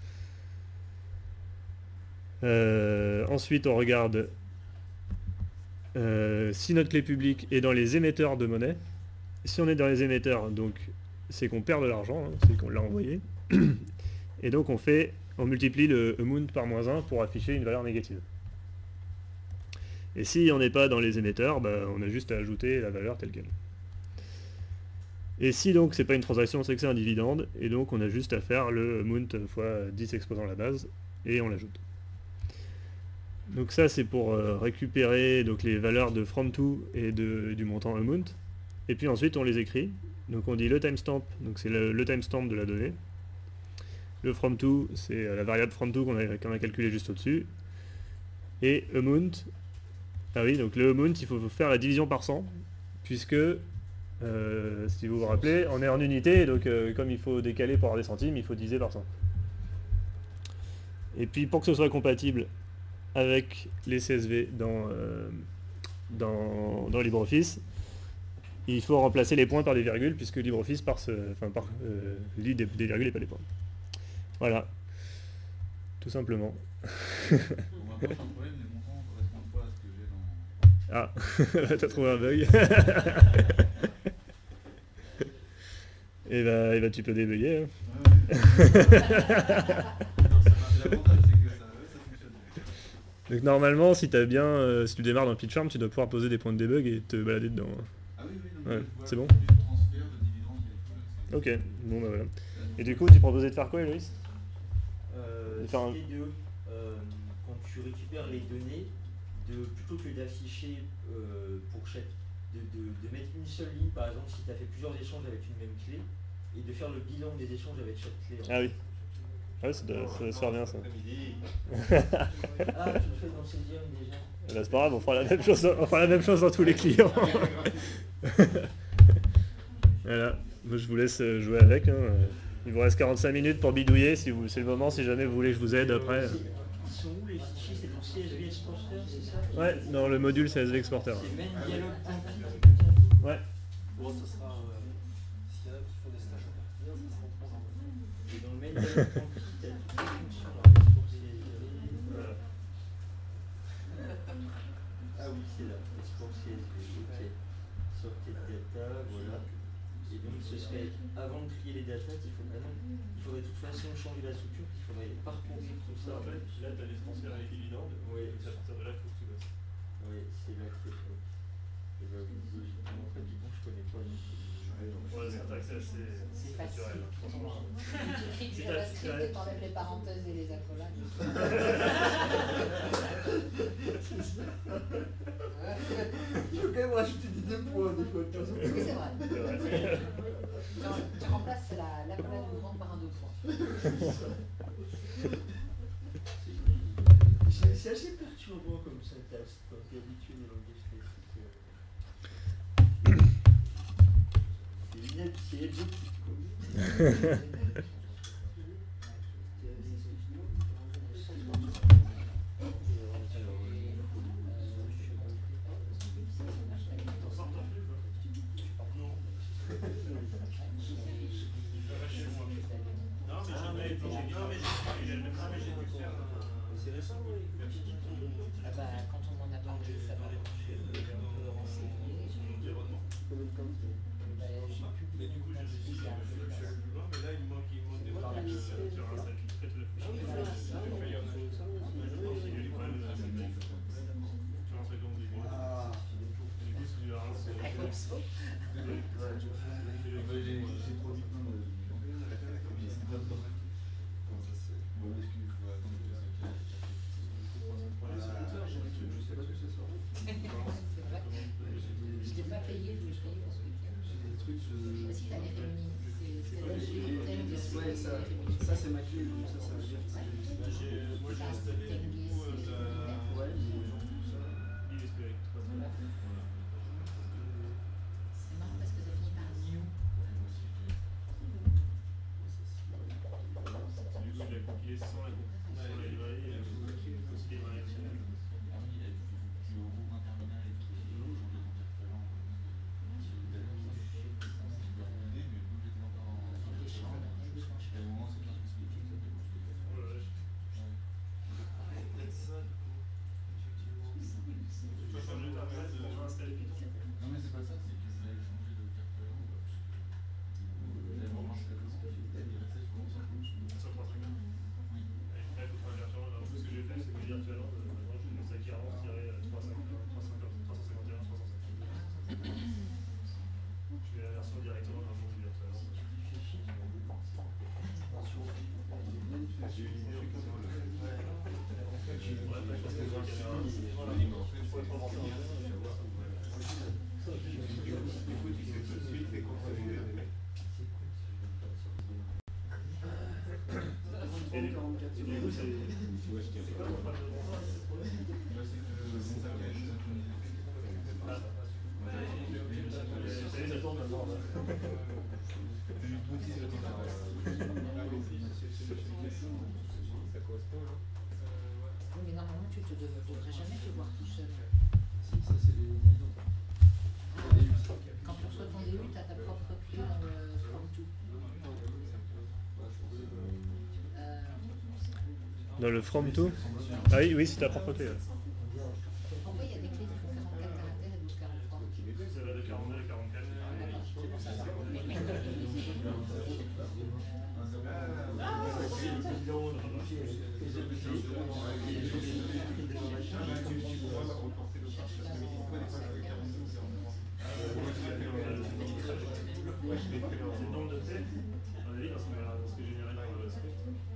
Euh, ensuite, on regarde euh, si notre clé publique est dans les émetteurs de monnaie. Si on est dans les émetteurs, donc c'est qu'on perd de l'argent, hein, c'est qu'on l'a envoyé. Et donc on fait, on multiplie le amount par moins un pour afficher une valeur négative. Et si on n'est pas dans les émetteurs, bah, on a juste à ajouter la valeur telle quelle. Et si donc c'est pas une transaction, c'est que c'est un dividende, et donc on a juste à faire le amount fois dix exposant la base, et on l'ajoute. Donc ça c'est pour euh, récupérer donc, les valeurs de from to et de, du montant amount. Et puis ensuite on les écrit. Donc on dit le timestamp, donc c'est le, le timestamp de la donnée. Le from to, c'est la variable from to qu'on a, qu'on a calculé juste au-dessus. Et amount, ah oui, donc le amount, il faut faire la division par cent, puisque, euh, si vous vous rappelez, on est en unité, donc euh, comme il faut décaler pour avoir des centimes, il faut diviser par cent. Et puis pour que ce soit compatible avec les C S V dans, euh, dans, dans LibreOffice, il faut remplacer les points par des virgules, puisque LibreOffice par ce, enfin, par, euh, lit des, des virgules et pas des points. Voilà, tout simplement. Pour ma part, un problème, les montants ne correspondent pas à ce que j'ai dans... Ah, t'as trouvé un bug. Et bah, et bah tu peux débugger. Hein. Ouais, ouais. Non, ça marche. L'avantage, c'est que ça, ouais, ça fonctionne. Donc normalement, si, t'as bien, euh, si tu démarres dans PyCharm, tu dois pouvoir poser des points de debug et te balader dedans. Ah oui, oui, donc Ouais, je vois c'est bon. du transfert de dividendes et tout, là, c'est- Ok, bon bah voilà. Et du coup, tu proposais de faire quoi, Loïs? Euh, De faire un- C'était de, euh, quand tu récupères les données, de, plutôt que d'afficher euh, pour chaque, de, de, de mettre une seule ligne, par exemple, si tu as fait plusieurs échanges avec une même clé, et de faire le bilan des échanges avec chaque clé. en Ah fait. oui. Ouais, ça doit, ça doit se faire bien ça. Ah, tu le fais dans Cesium déjà. Bah, c'est pas grave, on fera la même chose dans, on fera la même chose dans tous les clients. Voilà, moi je vous laisse euh, jouer avec. Hein. Il vous reste quarante-cinq minutes pour bidouiller, si vous, c'est le moment, si jamais vous voulez que je vous aide après. C'est- Ils sont où les fichiers? C'est dans C S V Exporter, c'est ça? Ouais, dans le module C S V Exporter. C'est main dialogue.py. Ouais. Bon, ça sera. euh, S'il y en a qui font des stages à partir, ça sera au programme. Et dans le main dialogue.py, tu as toutes les fonctions là, pour C S V. Voilà. Ah oui, c'est là, export C S V, ok. Sortez de data, voilà. Et donc ce serait, avant de trier les datas, il faudrait, ah non, il faudrait de toute façon changer la structure, il faudrait parcourir tout ça. là, tu as les transferts les dividendes, Oui. c'est à partir de là qu'il faut que tu bosses. Oui, c'est là que c'est fait. Et bah oui, logiquement, pratiquement, je connais pas. Ouais, c'est assez, assez C'est facile. naturel. Franchement. Tu écris t'as- JavaScript t'as- et t'enlèves les parenthèses et les accolades. Il faut quand même rajouter des deux points des fois de temps en temps. Oui, c'est vrai. C'est vrai. Tu, tu remplaces la- l'accolade ouvrante par un deux points. C'est c'est assez perturbant comme syntaxe quand tu es habitué au langage classique. C'est inhab- c'est adjectif quoi. Non, mais j'ai dû faire un... C'est récent, oui. Ah bah, quand on en a parlé, ça va. On peut renseigner. Bah, j'ai pu Mais du coup, je suis il y a un peu je suis allé plus loin, mais là, il manque, il manque des Dans la liste. Sur un site, faites le fichier. Voilà. Je pense qu'il y a eu des problèmes de la syntaxe. Calypso. J'ai trop dit plein de. J'ai pas de temps. Comment ça se fait? Bon, est-ce qu'il faut attendre que ça Je sais pas ce que c'est ça. C'est vrai. Je l'ai pas payé, je l'ai payé parce que J'ai des trucs, je. si t'as les féminines, c'est Ouais, c'est ça, ça c'est ma clé, donc ça, ça veut dire que c'est. Bah, j'ai- Moi j'ai installé du coup euh, la... Ouais, l'île Spirit. C'est marrant parce que ça finit par new. Du coup, je l'ai compilé sans la, sans la librairie et du coup, aussi librairie additionnelle. Oh la vache. Peut-être ça, du coup. Effectivement. J'ai pas changé d'interface de installer Python. Non, mais c'est pas ça, c'est que ça a changé de carte payante. J'avais vraiment fait la copie, il restait sur l'ancien coup. Sur trois cent cinquante. Oui. Là, il faut faire virtuellement. Alors, ce que j'ai fait, c'est que virtuellement, euh, maintenant, j'ai une trois cent cinquante, trois cent cinquante, trois cent cinquante et un, trois cent cinquante. Je fais la version directement dans le monde du virtuellement. J'ai eu une idée en fait sur le. Ouais, après, je pense que c'est qu'il y avait un- voilà. Oui, mais en fait, Faut être en c'est renseignement. bien, savoir. Écoute, il fait tout de suite les contrôler. Et du coup, c'est... Ouais, je tiens C'est quoi pas. le problème de montage? Bah, c'est que le bon sac à synchronisé. Ah. Ça y est, ça tourne maintenant. là. J'ai eu tout aussi le temps. Ça correspond, là. Oui, mais normalement, tu ne devrais jamais te voir tout seul. Si, ça c'est les bidons. Quand tu reçois ton D U, tu as ta propre clé dans le From To. Euh, Dans le from to. Ah oui, oui, c'est ta propre clé. Ouais. pourquoi il y a des clés qui font quarante-quatre caractères et douze quarante-trois? Ça va de quarante-deux à quarante-quatre. D'accord, c'est pour ça. C'est le nombre de têtes, à mon avis, parce que ce que générait par le script.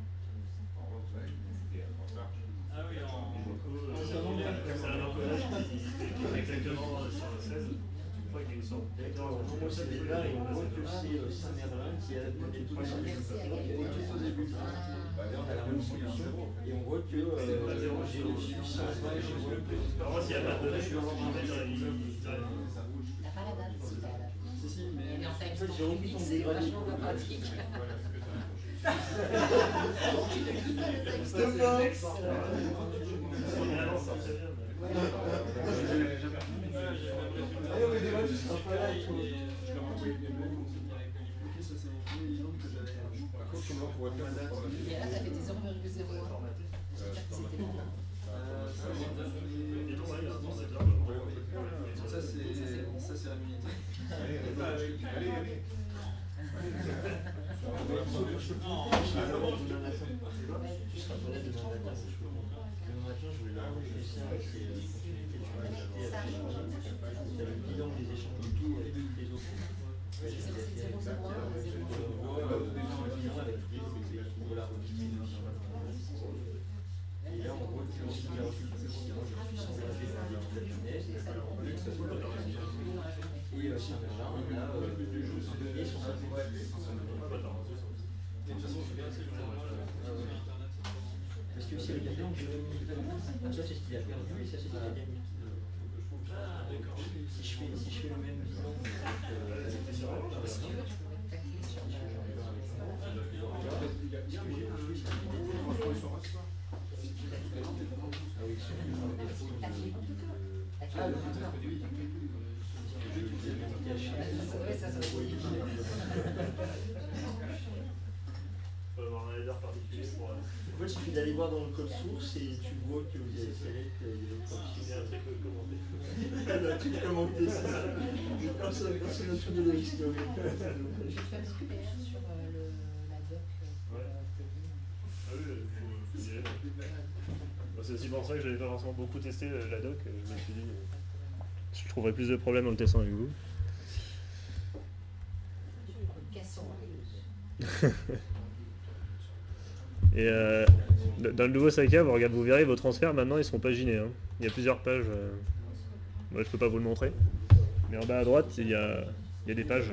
Ah oui, en... C'est un encodage qui fait exactement sur le seize. Tu crois qu'il y a une sorte D'accord, on voit ça déjà et on voit que c'est euh, Saint-Merlin qui a donné tout ça. Merci à Gaël. Bah, là, on a la même solution et on voit que euh, j'ai reçu cent vingt, j'ai reçu par contre, s'il n'y a pas de données, je suis en train de dire, il T'as pas la date, si t'as la date. Si, si, mais. Mais en fait, timestamp j'ai repris public, ton c'est dégradé. vachement pas pratique. on est à l'avance, ça très bien. Ah oui, mais moi, tu seras pas là, tu vois. Je leur envoie des mails. Ok, ça c'est mon premier exemple que j'avais. Par contre, comment on pourrait faire pour prendre la Et là, t'as fait des zéro virgule zéro un. J'espère que c'était bon. Euh, ça, Et donc, ouais, il y a un formateur. Ça c'est ça c'est la minute. Allez, allez, allez, allez. Tu seras pas là demain matin, c'est chaud. Demain matin, je voulais l'enregistrer avec les fonctionnalités de l'humanité à T'as le bilan des échanges de tout avec toutes les autres. C'est zéro zéro un ou zéro zéro un. On voit le bilan avec toutes les équipes de la redistribution. Et là, on voit que aussi bien reçu que si moi je suis sans graver dans les toute la journée. Et euh, Saint-Merlin, on a euh, et sur sa parce que si elle gagne, ça c'est ce qu'il a perdu et ça c'est ce qu'il a gagné. Si je fais, si je fais le même bilan avec Si tu veux, tu peux mettre ta clé sur le. ce que j'ai reçu, c'est qu'il était ah oui, sur le défaut de... Ta clé. Ta clé. Ah, le putain, oui. Je l'ai même caché. Ouais, ça, ça va être Il faut avoir un header particulier pour... En fait, il suffit d'aller voir dans le code source et tu vois que vous avez select les autres Il y a un truc commenté. là, tu peux commenter ça. Personne personne n'a trouvé la historique. Je vais te faire une P R sur euh, le, la doc. euh, Ouais. plugin. Ah oui, il faut, faut y aller. Bah, c'est aussi pour ça que j'avais pas forcément beaucoup testé euh, la doc. euh, Je me suis dit, euh, je trouverais plus de problèmes en le testant avec vous. Et euh, dans le nouveau Saka, vous regardez, vous verrez vos transferts maintenant ils seront paginés. Hein. Il y a plusieurs pages. Euh... Moi je peux pas vous le montrer. Mais en bas à droite il y a, il y a des pages.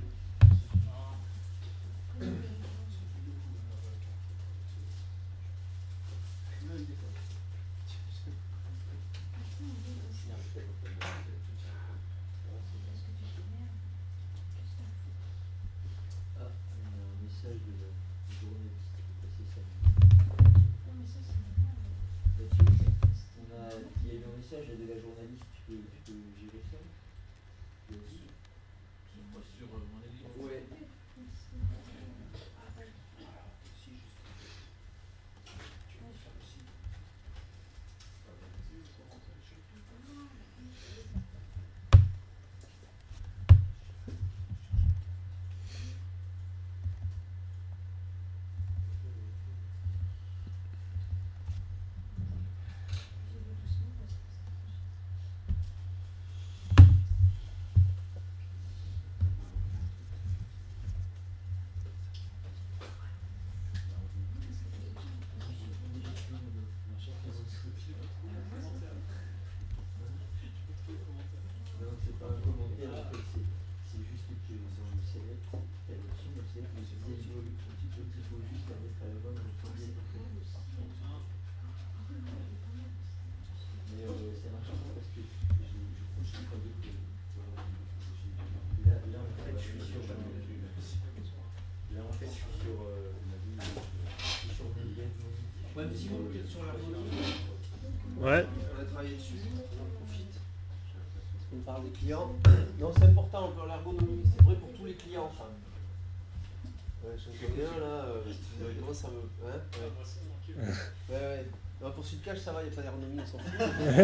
Ouais, mais si vous êtes sur l'ergonomie, Ouais. on a travaillé dessus, on en profite. Parce qu'on parle des clients. Non, c'est important pour l'ergonomie, c'est vrai pour tous les clients. Enfin. Ouais, j'en connais un là, euh, comment ça me. Hein ouais. Ouais, ouais. Non, pour Sudcash, ça va, il n'y a pas d'ergonomie, ils s'en foutent.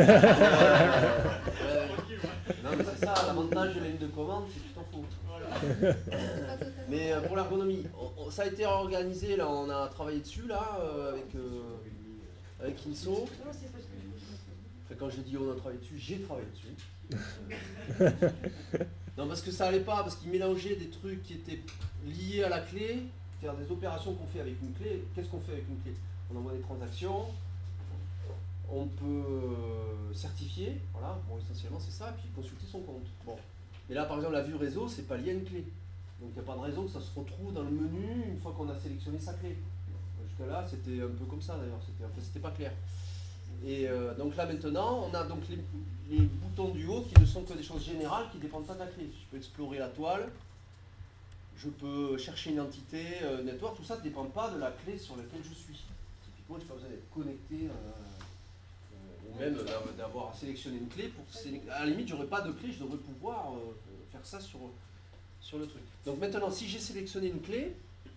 Ouais. Non, mais c'est ça, l'avantage de la ligne de commande, c'est que tu t'en fous. Mais euh, pour l'ergonomie, on- on- ça a été organisé, là, on a travaillé dessus, là, euh, avec, euh, avec Inso. Enfin, quand je dis on a travaillé dessus, j'ai travaillé dessus. Non, parce que ça allait pas, parce qu'ils mélangeaient des trucs qui étaient liés à la clé, c'est-à-dire des opérations qu'on fait avec une clé. Qu'est-ce qu'on fait avec une clé? On envoie des transactions, on peut euh, certifier, voilà, bon, essentiellement c'est ça, puis consulter son compte. Bon. Mais là, par exemple, la vue réseau, c'est pas lié à une clé. Donc il n'y a pas de raison que ça se retrouve dans le menu une fois qu'on a sélectionné sa clé. Jusqu'à là, c'était un peu comme ça d'ailleurs, c'était enfin, c'était pas clair. Et euh, donc là maintenant, on a donc les, les boutons du haut qui ne sont que des choses générales qui ne dépendent pas de la clé. Je peux explorer la toile, je peux chercher une entité, euh, network, tout ça ne dépend pas de la clé sur laquelle je suis. Typiquement, je n'ai pas besoin d'être connecté, euh, euh, ou même d'avoir- d'avoir sélectionné une clé. Pour sélec- à la limite, j'aurais pas de clé, je devrais pouvoir euh, faire ça sur, sur le truc. Donc maintenant, si j'ai sélectionné une clé,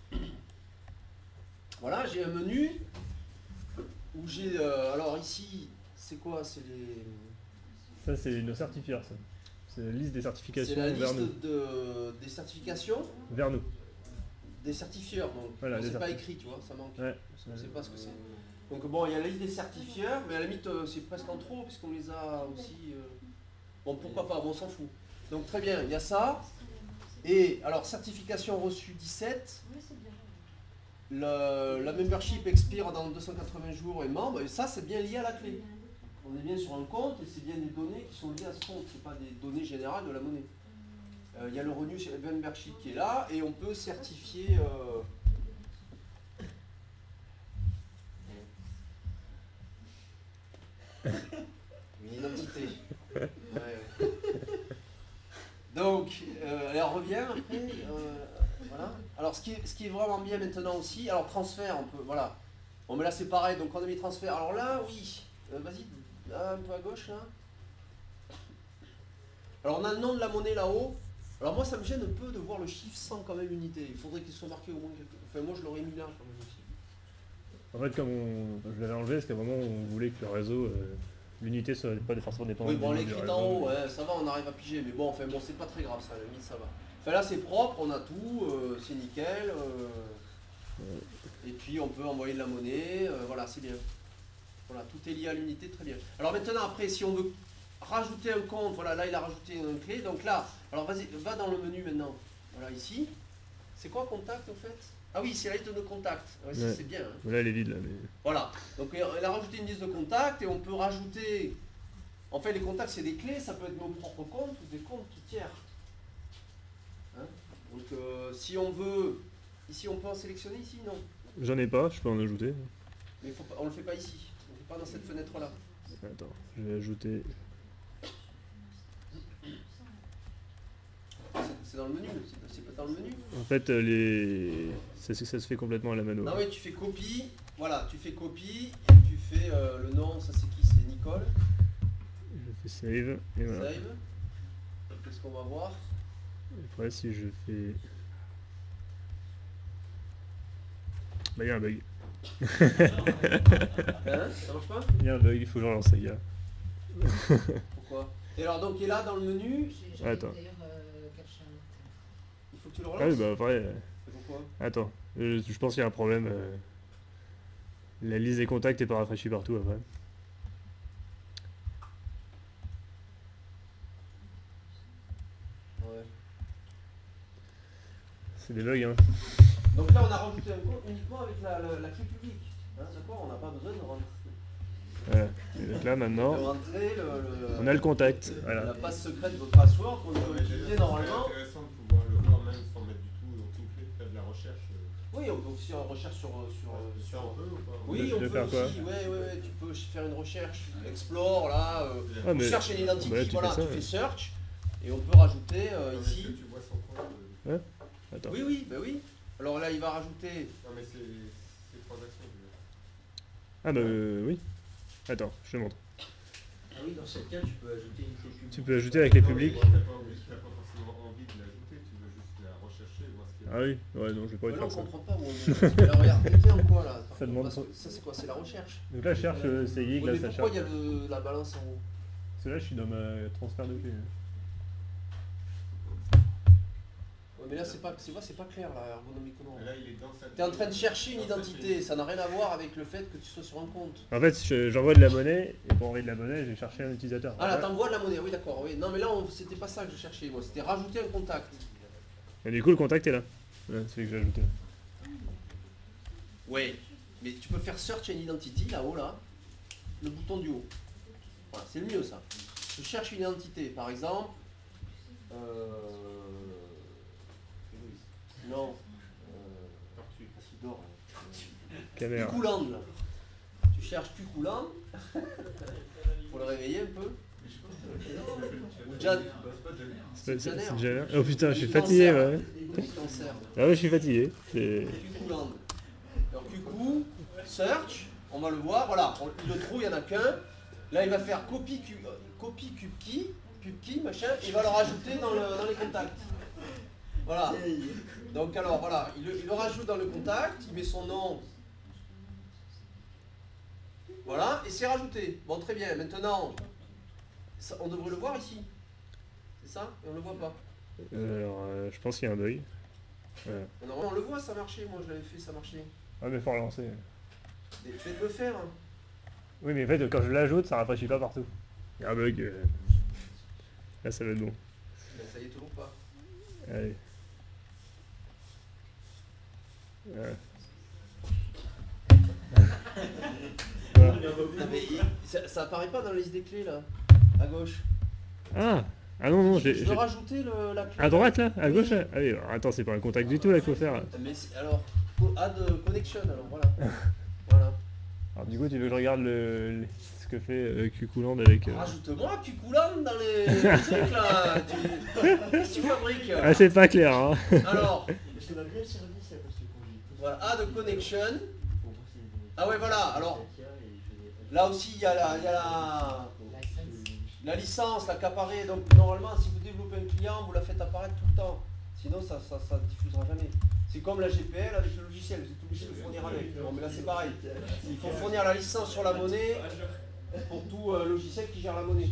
voilà, j'ai un menu où j'ai, euh, alors ici, c'est quoi? C'est les, Ça c'est nos certifieurs ça. C'est la liste des c'est certifications la vers nous. liste de, des certifications Vers nous. des certifieurs. Donc, Voilà, bon, des c'est pas certi- écrit, tu vois, ça manque. Ouais. On ne sait pas ce que c'est. Donc bon, il y a la liste des certifieurs, mais à la limite, euh, c'est presque en trop, puisqu'on les a aussi... euh, Bon, pourquoi pas, bon, on s'en fout. Donc très bien, il y a ça. Et alors, certification reçue dix-sept. Le- la membership expire dans deux cent quatre-vingts jours et membre, et ça, c'est bien lié à la clé. On est bien sur un compte, et c'est bien des données qui sont liées à ce compte, c'est pas des données générales de la monnaie. Euh, Il y a le revenu chez membership qui est là, et on peut certifier... euh, une identité. Ouais, ouais. Donc, euh, elle revient après. euh, voilà. Alors, ce qui, est, ce qui est vraiment bien maintenant aussi, alors transfert, on peut, voilà. Bon, mais là c'est pareil, donc on a mis transfert. Alors là, oui, euh, vas-y, là, un peu à gauche, là. Alors, on a le nom de la monnaie là-haut. Alors, moi, ça me gêne un peu de voir le chiffre cent quand même unité. Il faudrait qu'il soit marqué au moins quelque. Enfin, moi, je l'aurais mis là quand même aussi. En fait, comme on... je l'avais enlevé, parce qu'à un moment on voulait que le réseau, euh, l'unité soit pas forcément dépendante Oui, bon, du l'écrit réseau. d'en haut, ouais, ça va, on arrive à piger, mais bon, enfin, bon, c'est pas très grave, ça, à la limite, ça va. Enfin, là, c'est propre, on a tout, euh, c'est nickel, euh, et puis on peut envoyer de la monnaie, euh, voilà, c'est bien. Voilà, tout est lié à l'unité, très bien. Alors maintenant, après, si on veut rajouter un compte, voilà, là, il a rajouté une clé, donc là, alors vas-y, va dans le menu maintenant, voilà, ici. C'est quoi contact, en fait? Ah oui, c'est la liste de contacts. Ouais, ça, Ouais. c'est bien. Hein. Voilà, elle est vide là. Mais... Voilà. Donc elle a rajouté une liste de contacts et on peut rajouter. En fait, les contacts, c'est des clés, ça peut être nos propres comptes ou des comptes tiers. Hein. Donc euh, si on veut. Ici, on peut en sélectionner ici, non. J'en ai pas, je peux en ajouter. Mais faut pas, on le fait pas ici. On le fait pas dans cette fenêtre-là. Attends, je vais ajouter. C'est- C'est dans le menu, c'est- c'est pas dans le menu. En fait, euh, les... ça, se- ça se fait complètement à la mano. Non oui, tu fais copie, voilà, tu fais copie, et tu fais euh, le nom, ça c'est qui? C'est Nicole. Je fais save, et voilà. Save. Qu'est-ce qu'on va voir? Après, si je fais... Bah, il y a un bug. Hein? Ça marche pas? Il y a un bug, il faut que je relance, les gars. Pourquoi? Et alors donc, et là dans le menu, J'ai- J'avais Attends. d'ailleurs euh, caché un autre. il faut que tu le Ah relances? oui, bah après... euh, Et pourquoi? Attends, euh, je pense qu'il y a un problème. euh, La liste des contacts est pas rafraîchie partout après. Ouais. C'est des bugs, hein. Donc là on a rajouté un compte uniquement avec la, la, la clé publique. Hein, d'accord? On n'a pas besoin de rentrer, Voilà. Et donc là, de maintenant, rentrer le, le- on a le contact. la Voilà. passe secrète de password qu'on Ouais, peut mais déjà, utiliser ça serait normalement. intéressant de pouvoir le voir même sans mettre du tout dans une clé, faire de la recherche. euh, Oui, on peut aussi en recherche sur... sur, ouais, sur- ça un peu ou pas? Oui, De- on de peut faire quoi? aussi, ouais, ouais, ouais, tu peux faire une recherche, explore là, euh, Ah, ou mais... search and identity, bah là, tu voilà, fais ça, tu fais ouais. search, et on peut rajouter euh, Non, mais ici. est-ce que tu vois son compte euh, Attends. Oui, oui, bah oui. Alors là, il va rajouter. Non, mais c'est c'est transactions. je veux dire. Ah bah euh, oui. Attends, je te montre. Ah oui, dans ce cas, tu peux ajouter une clé publique. Tu peux ajouter avec les Non, mais publics. tu n'as pas, obligé- tu n'as pas forcément envie de l'ajouter, tu veux juste la rechercher, voir ce qu'il y a. Ah oui, ouais, non, je vais pas Là, faire on ça. comprend pas où on est. Là, regarde, t'es en quoi là? Ça demande Parce que trop. ça, c'est quoi? C'est la recherche. Donc là, je cherche euh, C Y, Oui, là, mais ça pourquoi cherche. il y a le, la balance en haut? Parce que là, je suis dans ma transfert de clé. Ouais, mais là, c'est pas, c'est pas, c'est pas clair là, ergonomiquement. Mais là, il est dans sa T'es en train de chercher une identité, ça n'a rien à voir avec le fait que tu sois sur un compte. En fait, je- j'envoie de la monnaie, et pour envoyer de la monnaie, j'ai cherché un utilisateur. Ah là, t'envoies de la monnaie, oui d'accord, oui. Non mais là, on- c'était pas ça que je cherchais moi, c'était rajouter un contact. Et du coup, le contact est là. Ouais, c'est celui que j'ai ajouté. Ouais, mais tu peux faire search and identity là-haut là, le bouton du haut. Voilà, c'est le mieux ça. Je cherche une identité, par exemple. Euh... Non. Euh... Tortue, parce qu'il dort. là. Caméra. Cucouland là. Tu cherches Cucouland. Faut le réveiller un peu. Ou Jan. C'est c'est- Janer. c'est déjà... Oh putain, je suis Il fatigué, t'en sert. ouais. Il t'en sert. Ah ouais, je suis fatigué. C'est... Cucouland. Alors Cucou, search, on va le voir, voilà, on- il le trouve, il n'y en a qu'un. Là il va faire copie, cu- euh, copie kubekey, kubekey, machin, et il va le rajouter dans, le- dans les contacts. Voilà. Donc alors voilà, il le, il le rajoute dans le contact, il met son nom. Voilà, et c'est rajouté. Bon très bien, maintenant, ça- on devrait le voir ici. C'est ça? Et on le voit pas. Alors, euh, je pense qu'il y a un bug. Voilà. Normalement on le voit, ça marchait, moi je l'avais fait, ça marchait. Ah mais faut relancer. Et faites-le faire. Hein. Oui, mais en fait, quand je l'ajoute, ça rafraîchit pas partout. Il y a un bug. euh. Là, ça va être bon. Ben, ça y est, toujours pas. Allez. Voilà. Voilà. Non, mais il- ça, ça apparaît pas dans la liste des clés là, à gauche. Ah Ah non, non, j'ai... Je j'ai- veux rajouter le, la clé. À droite, là? À Oui. gauche, là? Ah oui, alors, attends, c'est pas un contact du tout, là, qu'il faut faire. Mais c'est- alors, co- add connection, alors voilà. Voilà. Alors, du coup, tu veux que je regarde le... le- ce que fait euh, Cucouland avec... euh, Rajoute-moi Cucouland dans les les trucs là. Tu- Qu'est-ce que tu fabriques? Ah, c'est pas clair, hein. Alors, Ça va bien servir ça parce que quand j'ai. voilà, add connection. Pour voir si- Ah ouais, voilà, alors, là aussi il y a la, il y a la, la licence, la qu'apparaît. Donc normalement, si vous développez un client, vous la faites apparaître tout le temps. Sinon, ça ça, ça diffusera jamais. C'est comme la G P L avec le logiciel, vous êtes obligé de fournir avec. Bon, mais là c'est pareil. Il faut fournir la licence sur la monnaie pour tout euh, logiciel qui gère la monnaie.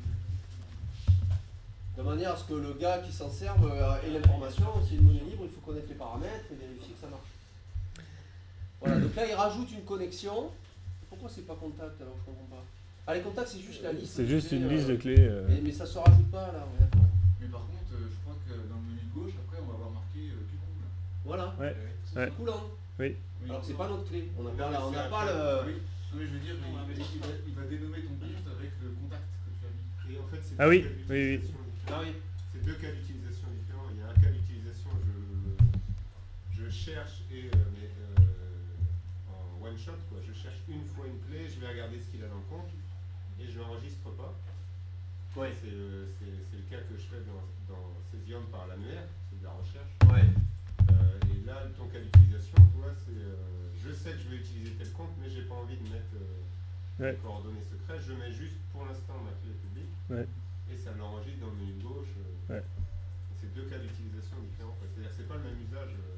De manière à ce que le gars qui s'en serve euh, ait l'information. C'est une monnaie libre, il faut connaître les paramètres et vérifier que ça marche. Voilà, donc là il rajoute une connexion. Pourquoi c'est pas contact alors je comprends pas. Ah les contacts c'est juste la liste. C'est juste de une clés, liste euh, de clés. euh. Mais, mais ça se rajoute pas là, ouais, d'accord. Mais par contre, euh, je crois que dans le menu de gauche, après, on va avoir marqué euh, Cucumber. Voilà. Ouais. Ça, C'est Ouais. coulant. Oui. Oui. Alors que c'est pas notre clé. On n'a Non, pas, mais la- on c'est n'a pas après- le. Oui. Non, mais je veux dire, il, il va, il va dénommer ton compte avec le contact que tu as mis. Et en fait, c'est Ah deux oui, cas oui, oui. d'utilisation différents. Ah oui. C'est deux cas d'utilisation différents. Il y a un cas d'utilisation, je, je cherche et euh, mais, euh, en one shot, quoi. Je cherche une fois une clé, je vais regarder ce qu'il a dans le compte et je l'enregistre pas. Ouais. C'est le, c'est- c'est le cas que je fais dans, dans Cesium par l'annuaire, c'est de la recherche. Ouais. Euh, et là, ton cas d'utilisation, toi, c'est euh, je sais que je vais utiliser tel compte, mais j'ai pas envie de mettre euh, Ouais. les coordonnées secrètes. Je mets juste pour l'instant ma clé publique Ouais. et ça l'enregistre dans le menu de gauche. euh. Ouais. C'est deux cas d'utilisation différents. quoi. C'est-à-dire que c'est pas le même usage. euh.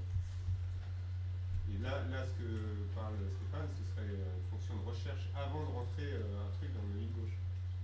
Et là, là, ce que parle Stéphane, ce serait euh, une fonction de recherche avant de rentrer euh, un truc dans le menu de gauche.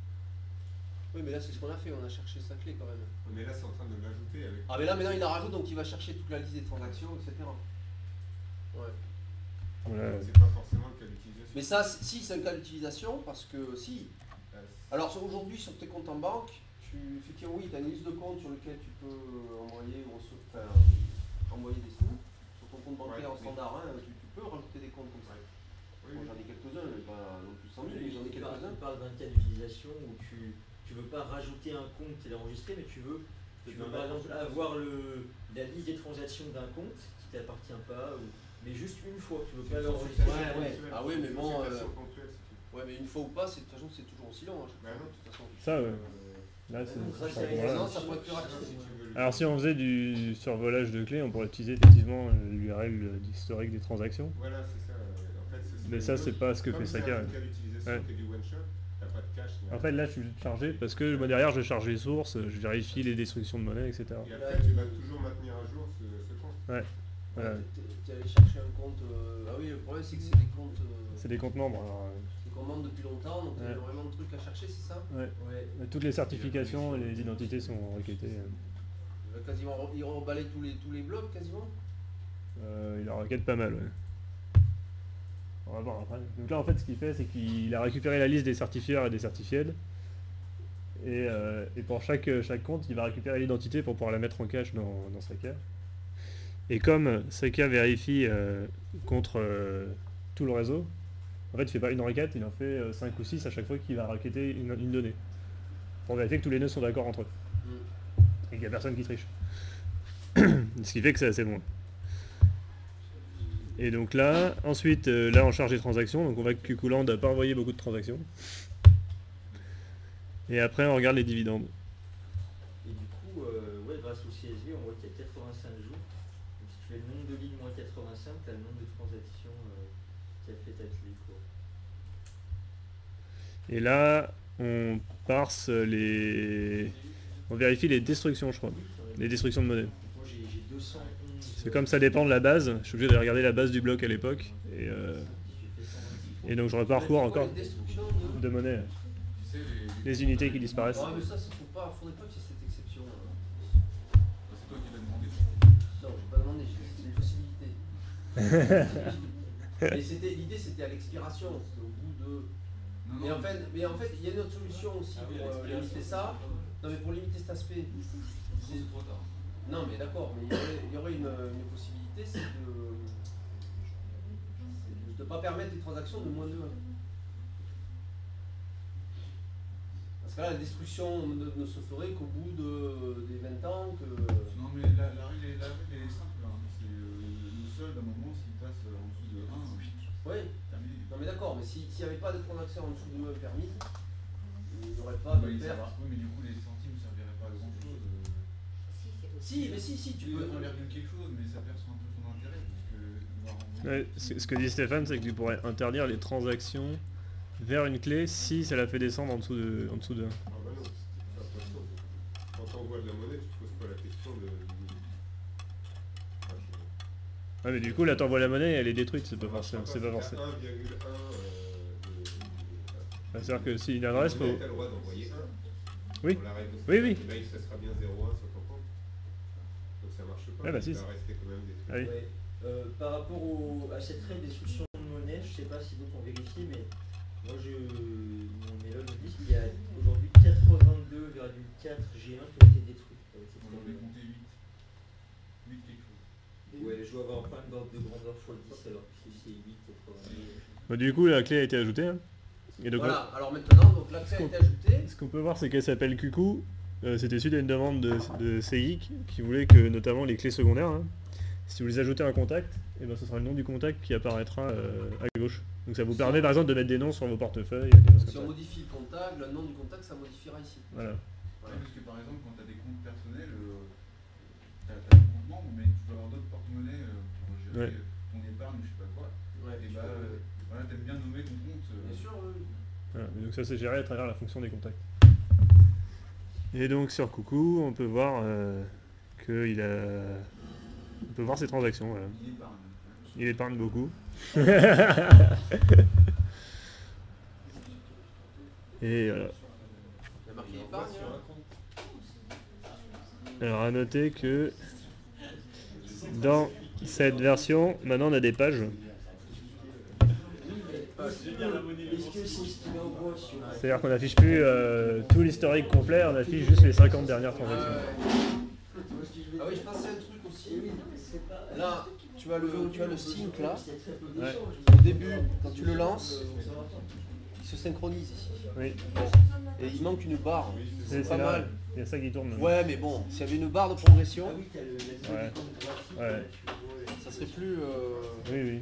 Oui, mais là, c'est ce qu'on a fait. On a cherché sa clé quand même. Mais là, c'est en train de l'ajouter avec. Ah, mais là, maintenant, il la rajoute, donc il va chercher toute la liste des transactions, et cetera. Ouais. Voilà. C'est pas forcément le cas d'utilisation. Mais ça, c'est- si, c'est un cas d'utilisation, parce que si. Euh, Alors, sur- aujourd'hui, sur tes comptes en banque, tu, effectivement, oui, tu as une liste de comptes sur lequel tu peux envoyer, ou rece- enfin, envoyer des sous. Sur ton compte bancaire Ouais, en oui. standard, hein, tu, tu peux rajouter des comptes comme ça. Oui, Moi, oui. j'en ai quelques-uns, mais pas non plus cent mille, mais j'en ai Tu parles- quelques-uns. tu parles d'un cas d'utilisation où tu tu veux pas rajouter un compte qui est enregistré, mais tu veux, tu veux par exemple avoir le, la liste des transactions d'un compte qui t'appartient pas, ou, mais juste une fois, tu veux pas l'enregistrer. Ouais, ouais. Ah oui, mais bon, euh, Consultation ponctuelle, si tu veux. Ouais, mais une fois ou pas, c'est- de toute façon, c'est toujours aussi long. À chaque Bah fois, non. de toute façon. Ça, ouais. Euh, Là, c'est. Ouais, ça, c'est- c'est- voilà. Non, ça pourrait être plus rapide. si tu veux le- Alors si on faisait du survolage de clés, on pourrait utiliser effectivement l'U R L historique des transactions. Voilà, c'est ça. euh, En fait, ce Mais serait ça, une c'est autre- pas ce que comme fait c'est un Saka. cas d'utilisation Ouais. qui est du one shot, t'as pas de cache. ni En rien. fait, là, je suis chargé parce que moi derrière, je charge les sources, je vérifie les destructions de monnaie, et cetera. Et après, tu vas toujours maintenir à jour ce, ce compte. Ouais. Voilà. Tu es allé chercher un compte. euh, Ah oui, le problème, c'est que c'est des comptes. euh, C'est des comptes membres. Alors, C'est qu'on demande depuis longtemps, donc il y a Ouais. énormément de trucs à chercher, c'est ça? euh, ouais. Ouais. Toutes les certifications et les identités sont requêtées. Il va quasiment re- il reballer tous les, tous les blocs quasiment. Euh, il en requête pas mal, ouais. On va voir après. Donc là, en fait, ce qu'il fait, c'est qu'il a récupéré la liste des certifieurs et des certifieds. Et, euh, et pour chaque, chaque compte, il va récupérer l'identité pour pouvoir la mettre en cache dans, dans Saka. Et comme Saka vérifie euh, contre euh, tout le réseau, en fait, il fait pas une requête, il en fait cinq ou six à chaque fois qu'il va requêter une, une donnée. Pour vérifier que tous les nœuds sont d'accord entre eux. Et qu'il n'y a personne qui triche. Ce qui fait que c'est assez bon. Et donc là, ensuite, euh, là on charge les transactions, donc on voit que Kukuland n'a pas envoyé beaucoup de transactions. Et après on regarde les dividendes. Et du coup, euh, ouais, grâce au C S V, on voit qu'il y a quatre-vingt-cinq jours. Donc si tu fais le nombre de lignes moins quatre-vingt-cinq, tu as le nombre de transactions euh, qui a fait ta clé. Quoi. Et là, on parse les... On vérifie les destructions, je crois. Les destructions de monnaie. Moi j'ai j'ai deux cent onze. C'est comme ça dépend de la base. Je suis obligé de regarder la base du bloc à l'époque. Et, euh, et donc je reparcours encore Les destructions de. de monnaie. Tu sais, les, les unités qui disparaissent. Ouais, mais ça, ça faut pas, faudrait pas qu'il y ait cette exception. hein. c'est toi qui l'as demandé. Non, j'ai pas demandé, j'ai dit que c'est une possibilité. Mais c'était l'idée, c'était à l'expiration, c'était au bout de. Non, Mais non, en fait, mais en fait, il y a une autre solution aussi Ah oui, pour euh, l'expiration. limiter ça. Non, mais pour limiter cet aspect. c'est trop tard. Non, mais d'accord, mais il y aurait, il y aurait une, une possibilité, c'est de ne pas permettre des transactions de moins de un. Parce que là, la destruction ne, ne se ferait qu'au bout de, des vingt ans. Que... Non, mais la, la règle est, la règle elle est simple. Hein. C'est euh, le seul d'un moment s'il passe en dessous de un, Oui, terminé. non mais d'accord, mais si- s'il n'y avait pas de transaction en dessous de un permise, il n'y aurait pas Bah, de il perte. servira- oui, mais du coup, les centimes ne serviraient pas à grand chose. Si, c'est possible. Si, mais si, si, tu Tu peux. peux un virgule quelque chose, mais ça perd son- un peu son intérêt. Parce que on va renvoyer- Ouais, ce ce que dit Stéphane, c'est que tu pourrais interdire les transactions vers une clé si ça la fait descendre en dessous de, en dessous de un. Ah bah non, ça a pas de sens. Quand t'envoies de la monnaie, tu te poses pas la question de. Ah, je- Ouais, mais du coup, là, t'envoies la monnaie, elle est détruite, c'est pas Ça marche forcément. C'est pas si t'as forcément. un virgule un, euh, de- de- Bah, C'est-à-dire que si une adresse, la faut. monnaie, t'as le droit d'envoyer un. Oui. Pour la règle de- Oui, oui. Et là, il se passera bien zéro virgule un sur ton compte. Donc ça marche pas. Ouais, bah il si, va c'est- rester quand même des trucs. Ah oui. Ouais. Euh, par rapport au, à cette règle destruction de monnaie, je sais pas si d'autres ont vérifié, mais moi je, mon mail me dit qu'il y a aujourd'hui quatre-vingt-deux virgule quatre G un qui ont été détruits avec cette On règle. avait compté huit. huit quelque chose. Ouais, je je dois avoir un problème d'ordre de grandeur fois dix alors que c'est huit programmé. Bon, du coup, la clé a été ajoutée. Hein. Et donc, Voilà, alors maintenant, donc l'accès a été ajouté. ce qu'on peut voir, c'est qu'elle s'appelle Cucou. Euh, C'était suite à une demande de, de Segeek qui voulait que, notamment, les clés secondaires, hein, si vous les ajoutez à un contact, et ben, ce sera le nom du contact qui apparaîtra euh, à gauche. Donc ça vous permet, par exemple, de mettre des noms sur vos portefeuilles. Des choses Si on comme ça. modifie le contact, le nom du contact, ça modifiera ici. Voilà. Ouais, parce que par exemple, quand tu as des comptes personnels, euh, tu as, un compte membre, mais tu peux avoir d'autres porte-monnaies euh, pour gérer Ouais. ton épargne ou je sais pas quoi. Ouais, Et tu bah, peux- euh, voilà, t'aimes bien nommer ton compte. euh, Bien sûr, oui. Voilà. Et donc ça, c'est géré à travers la fonction des contacts. Et donc sur Coucou, on peut voir euh, qu'il a... On peut voir ses transactions. Voilà. il épargne. Il épargne beaucoup. Et voilà. Il y a marqué épargne. hein. Alors à noter que dans cette version, maintenant on a des pages. Est-ce que c'est ce qu'il met en bois sur la... C'est-à-dire qu'on n'affiche plus euh, tout l'historique complet, on affiche juste les cinquante dernières transactions. Ah oui, je pensais à un truc aussi. Là, tu as le, tu as le sync là. Ouais. Au début, quand tu le lances, il se synchronise ici. Oui, Et il manque une barre. c'est C'est pas là, mal. il y a ça qui tourne. Ouais, mais bon, s'il y avait une barre de progression, Ah oui, t'as le la Ouais. icône graphique, Ouais. là, tu vois, ça serait plus, euh, Oui, oui.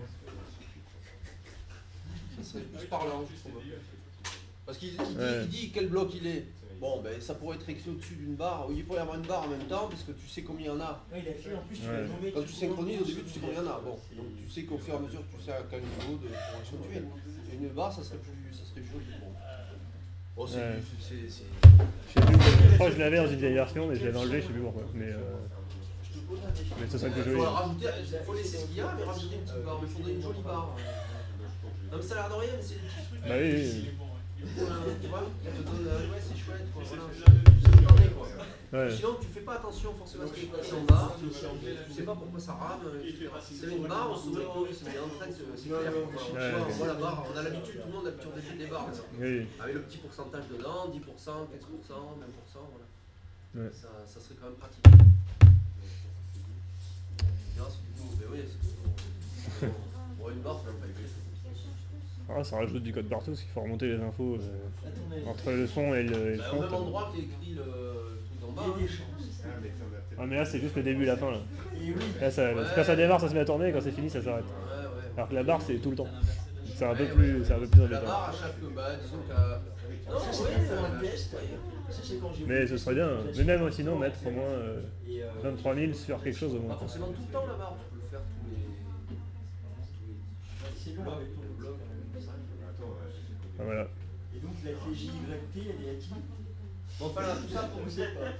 ça serait plus parlant, je trouve. Parce qu'il il dit, Ouais. il dit quel bloc il est. Bon, ben ça pourrait être écrit au-dessus d'une barre. Il pourrait y avoir une barre en même temps, parce que tu sais combien il y en a. Ouais, il a fait en plus, tu Ouais. l'as nommé, Quand tu vois, synchronises, au début, tu sais c'est- combien il y en a. Bon, c'est- donc tu sais qu'au fur et à mesure, tu sais à quel niveau de progression tu es. Et une barre, ça serait plus, ça serait joli. Bon, bon c'est, Ouais. c'est, c'est- Je sais plus, je crois que je l'avais dans une vieille version, mais je l'avais enlevé, je sais plus pourquoi. Mais, euh, mais ce serait plus Il joli. faut rajouter, il faut laisser ce qu'il y a, mais rajouter une petite barre. Mais il faudrait une jolie barre. Non, mais ça a l'air de rien, mais c'est des petits trucs. Bah oui, oui, oui. Voilà, tu vois, il te donne, euh, ouais, c'est chouette, quoi. Voilà, c'est ce qu'il en est, quoi. Ouais. Sinon, tu fais pas attention forcément à ce qui est écrit en bas. Tu sais pas pourquoi ça rame, et cetera. Si c'est une barre, on saurait que c'est en train de se- c'est clair. Quoi. Tu vois, on voit la barre, on a l'habitude, tout le monde a l'habitude des- des barres. Oui, Avec le petit pourcentage dedans, dix pour cent, quinze pour cent, vingt pour cent, voilà. Ouais. Ça, ça serait quand même pratique. Tu vois, c'est du coup, mais oui, c'est tout. Bon, une barre, c'est même pas écrit. ah, ça rajoute du code partout, parce qu'il faut remonter les infos euh, À ton avis, entre le son et le, et le Bah, au même front. endroit qu'il y a écrit le, le truc d'en bas. il y a hein. des chances. Ah, mais ça, on a peut-être- Ah, mais là, c'est juste le début et la fin. Là, Et oui, là ça, Ouais. quand ça démarre, ça se met à tourner, et quand c'est fini, ça s'arrête. Ouais, ouais. Alors que la barre, c'est tout le temps. C'est un peu Ouais, plus, ouais. c'est un peu plus La embêtant. barre à chaque, bah, disons qu'à... Non, ça c'est ouais, pour un euh, test. Ça c'est quand j'ai Mais ce serait bien. Mais même sinon, mettre au moins euh, Et, euh, vingt-trois mille sur quelque chose au Pas moins. forcément tout le temps la barre, tu peux le faire tous les... tous les C'est long avec ton les blocs. Attends, ouais, j'ai compris. Ah, voilà. Et donc la T J Y T, elle est à qui? Bon, enfin là, tout ça pour vous dire quoi.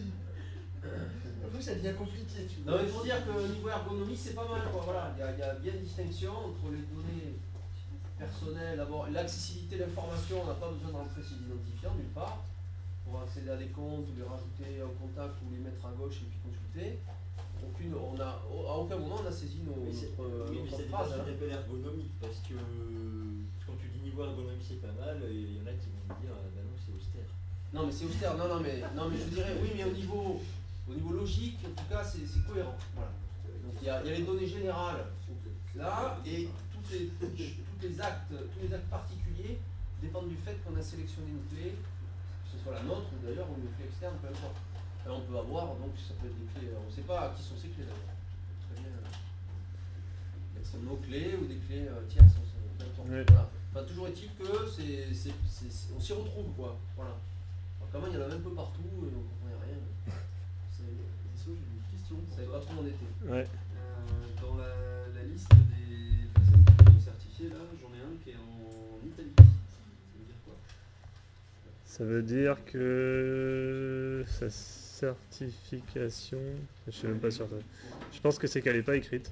Après ça devient compliqué, tu Non mais pour dire que niveau ergonomie c'est pas mal quoi, voilà, il y a, il y a bien une distinction entre les données personnelles, d'abord l'accessibilité de l'information, on n'a pas besoin de rentrer ses identifiants d'une part, pour accéder à des comptes, ou les rajouter en contact ou les mettre à gauche et puis consulter. Aucune, on a, à aucun moment on a saisi nos, Mais c'est notre, oui, mais notre ça phrase. dépend hein. ce qu'on appelle ergonomique, parce que quand tu dis niveau ergonomie c'est pas mal, il y en a qui vont me dire ah, bah non c'est austère. Non mais c'est austère, non, non mais, non mais je dirais oui mais au niveau, au niveau logique, en tout cas c'est c'est cohérent. Voilà. Donc il y, a, il y a les données générales là et toutes les, toutes les actes, tous les actes particuliers dépendent du fait qu'on a sélectionné une clé, que ce soit la nôtre ou d'ailleurs ou une clé externe, peu importe. Et on peut avoir, donc ça peut être des clés, on ne sait pas à qui sont ces clés d'ailleurs. Très bien. euh, Elles sont nos clés ou des clés euh, tierces, on sait, peu importe. Ouais. Voilà. Enfin, toujours est-il que c'est, c'est, c'est, c'est- on s'y retrouve quoi. Voilà. Alors quand même il y en a même peu partout et on ne comprenait rien. C'est, Tissot, j'ai une question ça pour savait toi. pas trop où on était. Ouais. Euh, dans la, la liste des personnes qui sont certifiées, là, j'en ai un qui est en italique. Ça veut dire quoi? Ça veut dire que sa certification, je suis même pas sûr. ça. Je pense que c'est qu'elle est pas écrite.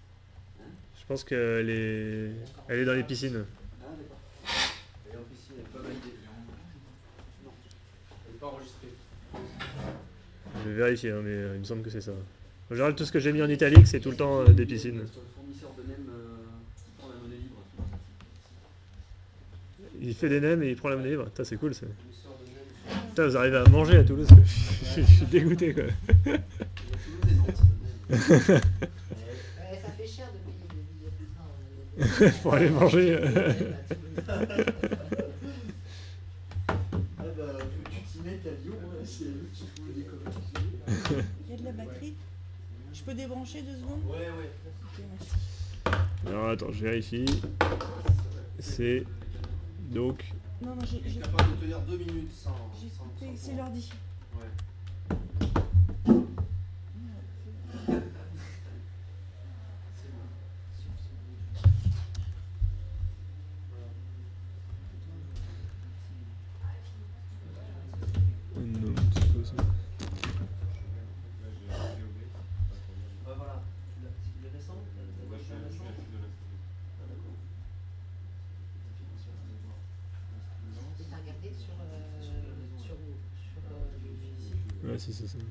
Je pense qu'elle est, elle est dans les piscines. Ah, d'accord. Et en piscine, elle n'est pas validée. Elle n'est pas enregistrée. Je vais vérifier, hein, mais euh, il me semble que c'est ça. En général, tout ce que j'ai mis en italique, c'est tout le temps euh, des piscines. C'est le fournisseur de N E M euh, qui prend la monnaie libre. Il fait des nems et il prend la monnaie libre. Putain, c'est cool ça. Fournisseur de nems. Putain, vous arrivez à manger à Toulouse, quoi. Je suis dégoûté, quoi. Il y a Toulouse et Nantes. Eh, pour aller manger. euh. Ah bah, faut que tu t'y mettes à Lyon, hein, c'est eux qui trouvent des copains. Il y a de la batterie. Je peux débrancher deux secondes? Ouais, ouais. Ok, merci. Alors attends, je vérifie. C'est donc Non, non, j'ai Il est j'ai- capable de tenir deux minutes sans. j'ai sans- coupé, sans- c'est l'ordi. Ouais. non, c'est quoi ça? Là, j'ai V O B, pas trop bien. Ouais, voilà. Tu l'as- Il est récent? T'as- t'as Moi, je fait viens un je récent? viens juste de l'installer. Ah, d'accord. Et t'as regardé sur, euh, sur, sur euh, Ouais, si, c'est ça.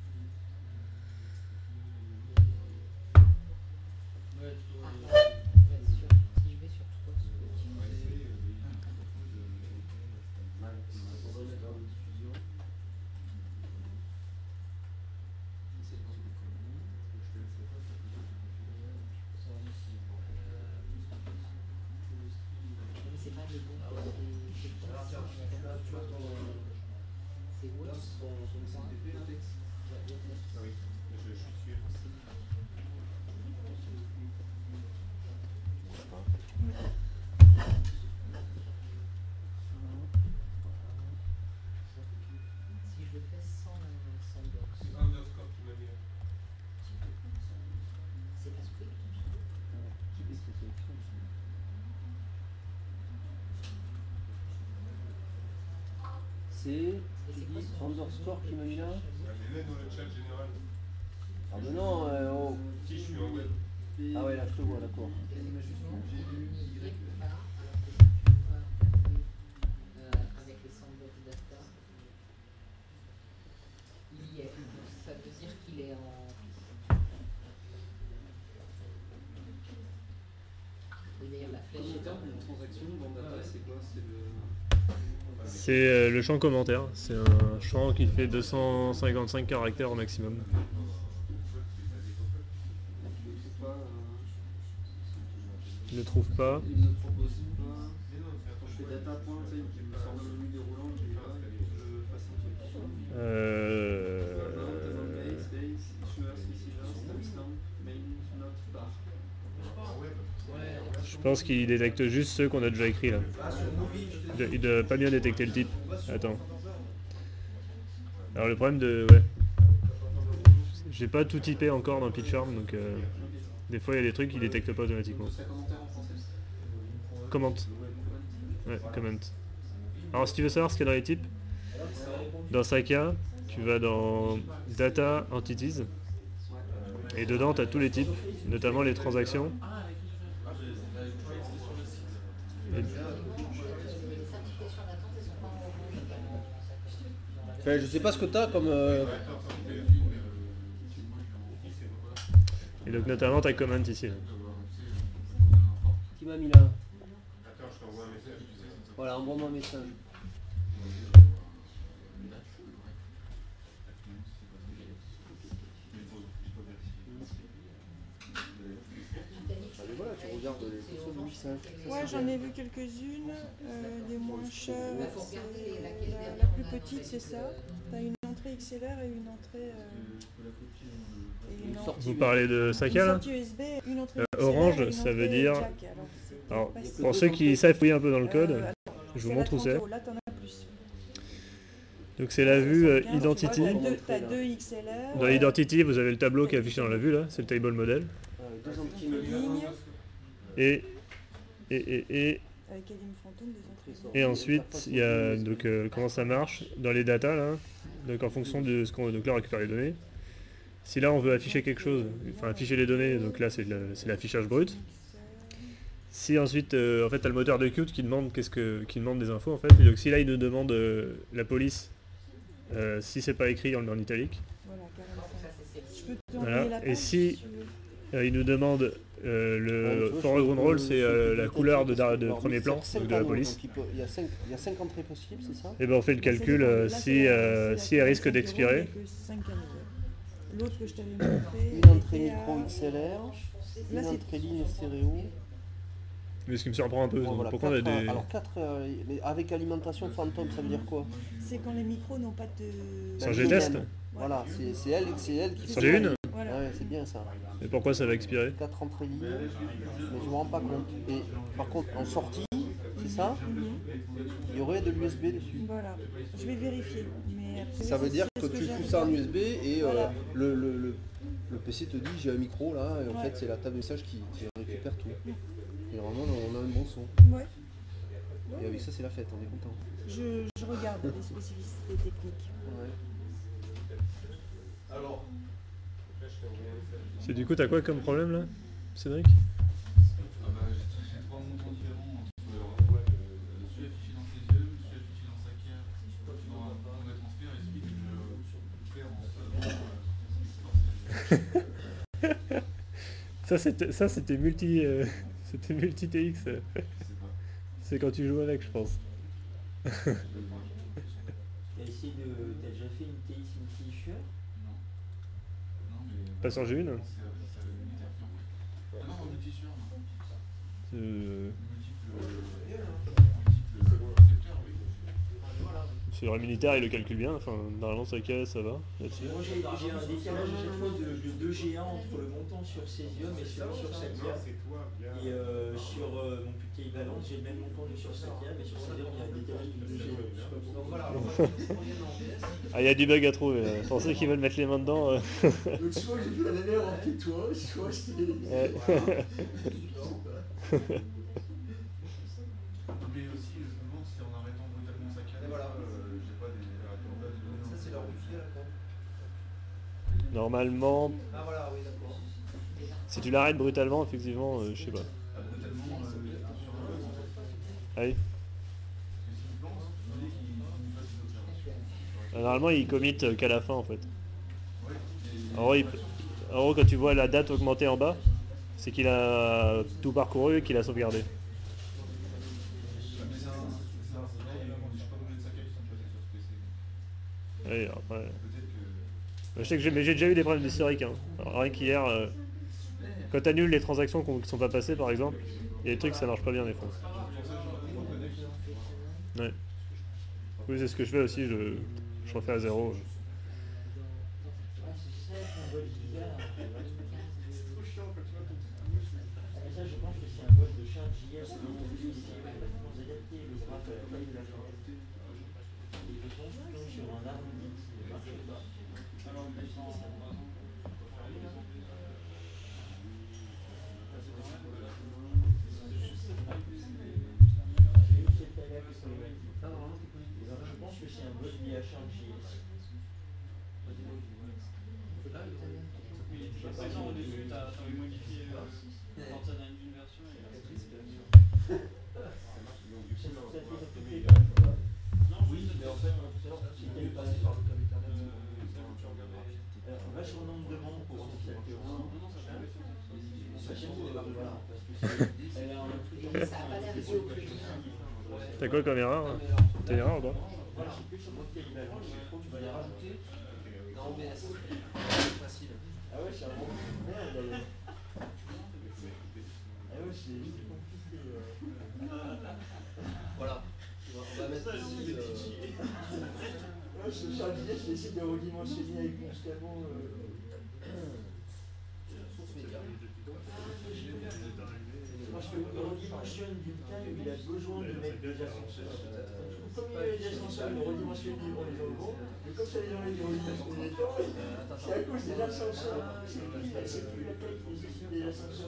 ah, ouais, sur, si je vais sur toi, ce que tu On va essayer, euh, il y a un propos de- Ouais. On va mettre en diffusion. C'est bon. mais c'est pas le bon Alors, tiens, là, tu vois ton. c'est Là, Watch. son son S M T P, l'index. Ah oui, je, je suis sûr. Si je le fais sans, sans box, C'est underscore qui m'a mis là. c'est pas script. C'est. Tu dis underscore qui m'a mis là? Ouais, mais même dans le chat général. Ah, mais non, euh, oh. Si je suis en web. Ah, ouais, là, je te vois, d'accord. J'ai lu Y A, alors que si tu vas regarder euh, avec le sandbox data, il y est. Donc ça veut dire qu'il est en. Et d'ailleurs, la flèche En est termes de en. transaction, dans data, c'est quoi? C'est le. C'est euh, le champ commentaire. C'est un champ qui fait deux cent cinquante-cinq caractères au maximum. Je sais pas. euh, Je le trouve pas. Il ne propose pas. Quand je fais data point, tu sais, il me sort le menu déroulant, je l'ai pas, il faut que je fasse un truc. Euh... Base, base, issuers, receivers, timestamp, main, not, bar. Je pense qu'il détecte juste ceux qu'on a déjà écrits là. Il doit- Il doit pas bien détecter le type. Attends. Alors le problème de... Ouais. J'ai pas tout typé encore dans PitchArm, donc euh, des fois il y a des trucs qu'il détecte pas automatiquement. C'est un commentaire en français. Comment. Ouais, comment. Alors si tu veux savoir ce qu'il y a dans les types, dans Saka, tu vas dans Data Entities, et dedans tu as tous les types, notamment les transactions. Et- Les certifications d'attente, elles sont pas en rouge dans dans sa Enfin, je sais pas ce que t'as comme. euh, Et donc notamment ta comment ici. Là. Qui m'a mis là? Attends, je t'envoie un message, tu sais. Voilà, envoie-moi un message. Allez, voilà, tu regardes les fonctions de mixage. Ouais, j'en ai vu quelques-unes. Euh, des moins chères. Il faut c'est regarder laquelle La, dernière la on plus a petite, c'est fait, ça. euh, T'as une entrée X L R et une entrée. euh, et une Une en- sortie. Vous parlez de une Saka là? sortie U S B, une entrée Euh, X L R orange, et une ça veut entrée dire- jack. Alors, c'est Alors, pas si- pour ceux qui savent fouiller un peu dans le code, Euh, je c'est vous la montre où trente c'est. euros. Là, t'en as plus. Donc c'est la vue euh, soixante-quinze, tu Identity. vois, T'as deux, t'as deux X L R. Dans Identity, vous avez le tableau qui est affiché dans la vue là, c'est le table model. Euh, deux entrées. lignes Et, et, et, et, avec Elim Phantom, des entrées. et ensuite, il y a donc euh, comment ça marche dans les datas là. Donc en fonction de ce qu'on donc là on récupère les données. Si là on veut afficher quelque chose, enfin afficher les données, donc là c'est le- c'est l'affichage brut. Si ensuite, euh, en fait, t'as le moteur de Qt qui demande qu'est-ce que, qui demande des infos en fait. Et donc si là il nous demande euh, la police, euh, si c'est pas écrit en, en italique, Voilà, Ça, quarante-cinq. c'est Je celle-ci. peux t'envoyer Voilà, la et page si- tu veux. euh, il nous demande euh, Ouais, tu le vois, foreground je- role, je- c'est je- euh, je- la je- couleur de, je- de alors, premier c'est plan, cinq donc de la panneaux, police. donc il peut- Il y a cinq- il y a cinq entrées possibles, c'est ça? Et ben on fait le Ça calcul dépend. euh, Là, si, c'est la- euh, c'est la si elle risque quarante-cinq euros, d'expirer. il y a que cinq canaux. L'autre que je t'avais montré. Une entrée était à- micro X L R, Là, une c'est- entrée ligne stéréo, Mais ce qui me surprend un peu, Bon, donc voilà, pourquoi on a quatre, euh, des... Alors quatre euh, mais avec alimentation Phantom, ça veut dire quoi? C'est quand les micros n'ont pas de... Sans Ben, G-test. G-N. Voilà, c'est c'est elle, c'est elle qui Sans fait G une. ça. Voilà. Ouais, c'est bien ça. Et pourquoi ça va expirer? quatre entrées libres, mais je me rends pas compte. Et par contre, en sortie, c'est ça, Mhm. il y aurait de l'U S B dessus. Voilà. Je vais vérifier. Mais après, Ça veut dire c'est que ce tu j'ai fous ça en regardé. U S B et euh, Voilà. le, le, le, le P C te dit j'ai un micro là, et en Ouais. fait c'est la table de message qui, qui récupère tout. Et normalement on a un bon son. Ouais. Et avec ça c'est la fête, on est content. Je, je regarde les spécificités techniques. Ouais. Alors, C'est du coup, t'as quoi comme problème là, Cédric? Ah bah, j'ai j'ai trois montants différents entre euh, celui affiché dans ses yeux, celui affiché dans sa carte, dans un dans le transfert et celui que je fais en seul. Ça c'était ça c'était multi euh, c'était multi T X. euh. Je sais pas. C'est quand tu joues avec, je pense. T'as essayé de. T'as déjà fait une T X multi-issuer? Non. Non, mais. Pas sur G une. C'est c'est à la limite appris en fait. Ah non, en multi-sûr, non. Euh, Multiple. Multiple récepteur, oui. sur le militaire, il le calcule bien. Enfin, normalement, ça ca- ça va là-dessus. Moi j'ai j'ai un décalage à chaque fois de, de deux G un entre le montant sur Cesium et celui sur Sakia. c'est toi, bien. Et euh, sur euh, mon P K I Balance, j'ai le même montant que sur Sakia, mais sur Cesium il y a un décalage de deux G un. Je sais pas pourquoi. Ah, il y a du bug à trouver. Là. Pour ceux qui veulent mettre les mains dedans. euh, Donc soit j'ai fait la même erreur que toi, soit c'est... ouais. Mais aussi, je me demande si en arrêtant brutalement sa carte, voilà. euh, j'ai pas des. Ça c'est leur wifi là, quoi. Normalement, Ah voilà, oui d'accord. si tu l'arrêtes brutalement, effectivement, euh, je sais pas. Ah, brutalement, euh, sur un web. Ah oui. Parce que s'il plante, il dit qu'il qu'il fasse une opération. Ah, normalement, il commit euh, qu'à la fin en fait. Ouais, et- En gros, il- en gros, quand tu vois la date augmenter en bas, c'est qu'il a tout parcouru et qu'il a sauvegardé. Mais c'est un. C'est un. C'est vrai, je sais pas combien de sacs qui sont passés sur ce P C. Oui, après. Peut-être que. Je sais que j'ai mais j'ai déjà eu des problèmes d'historique. Hein. Alors, rien qu'hier, euh, quand t'annules les transactions qu'on- qui sont pas passées par exemple, il y a des trucs ça marche pas bien des fois. Ouais. Oui, c'est ce que je fais aussi, je, je refais à zéro. Ça, je pense que c'est un bug de charge J S. Vous adaptez le graphe à la taille de la journée. Et je pense que sur un arrondi, ça ne marche pas. Je pense que c'est un bug lié à charge J S. Oui, mais en fait, si tu es passé par le câble Ethernet, on va sur le nombre de bandes pour ce qui est voilà, parce que c'est. Elle a un truc. Ça a pas l'air idiot. T'as quoi comme erreur hein? T'as une erreur ou pas? Voilà, c'est plus sur le P K I Balance, il faut que tu vas les rajouter. Dans O B S, facile. Ah ouais, c'est un bon merde d'ailleurs. Ah ouais, c'est c'est compliqué. euh. Voilà. On va, on va mettre ici... Euh... Ouais, je charge J S, j'essaie de redimensionner avec constamment. Euh... Source média. Parce que le redimensionne d'une taille où il a besoin de mettre des ascenseurs. Comme il y a des ascenseurs, il redimensionne on les enlève. Mais comme ça les enlève, il redimensionne les temps. C'est à cause des ascenseurs. C'est plus, c'est plus la taille qui nécessite des ascenseurs.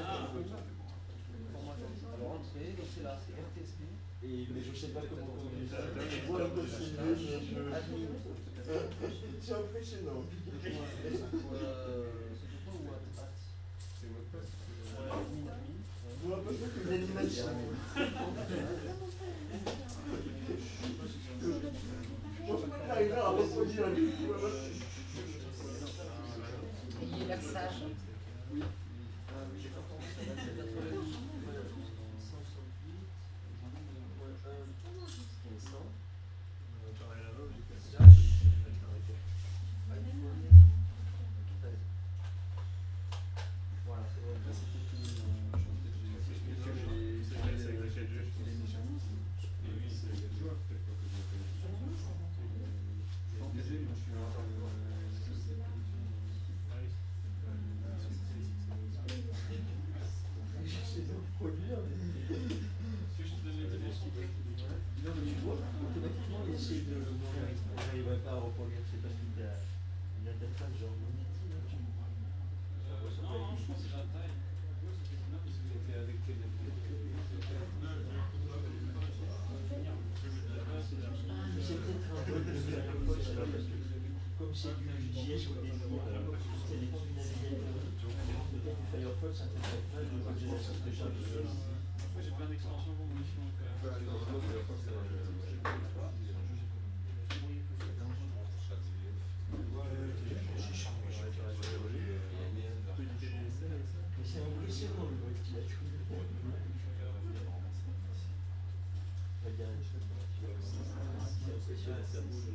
Alors entrée, donc c'est là, c'est R T S P. Et, mais je sais pas comment on dit ça. Je vois un peu de ciné, mais je... C'est impressionnant. Euh, c'est quoi ou at? C'est mot de passe. Je vois un peu plus une animation. Je pense pas qu'il arrivera à reproduire un truc. Il a l'air sage. Voilà, c'est bon. Là, c'était tout. genre Unity, là, tu ça ressemble à Non, je Unity. pense que c'est la taille. C'était avec quel C'est peut-être un peu de Firefox, là, parce que comme c'est du J S au début, ça dépend du navigateur. Peut-être du Firefox, ça interprète mal le code de la source de charge. Moi j'ai plein d'extensions pour modifier mon code. Mais c'est impressionnant le mode qu'il a trouvé. Regarde, c'est impressionnant.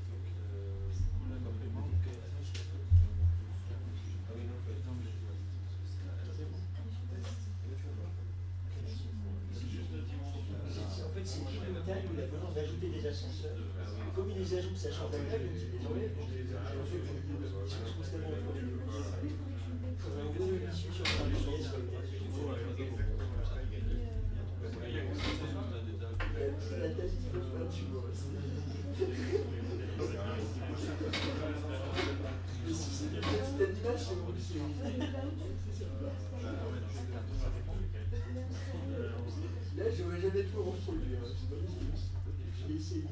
En fait, c'est une taille où il a besoin d'ajouter des ascenseurs. Comme il les ajoute, ça change la taille, donc il les enlève. Et ensuite, il discute constamment entre les deux. Il faudrait un gros issue sur un pièce. La taille qui peut faire, tu vois. Mais si c'est une petite animation, là, j'aurais jamais pu reproduire. Je l'ai essayé.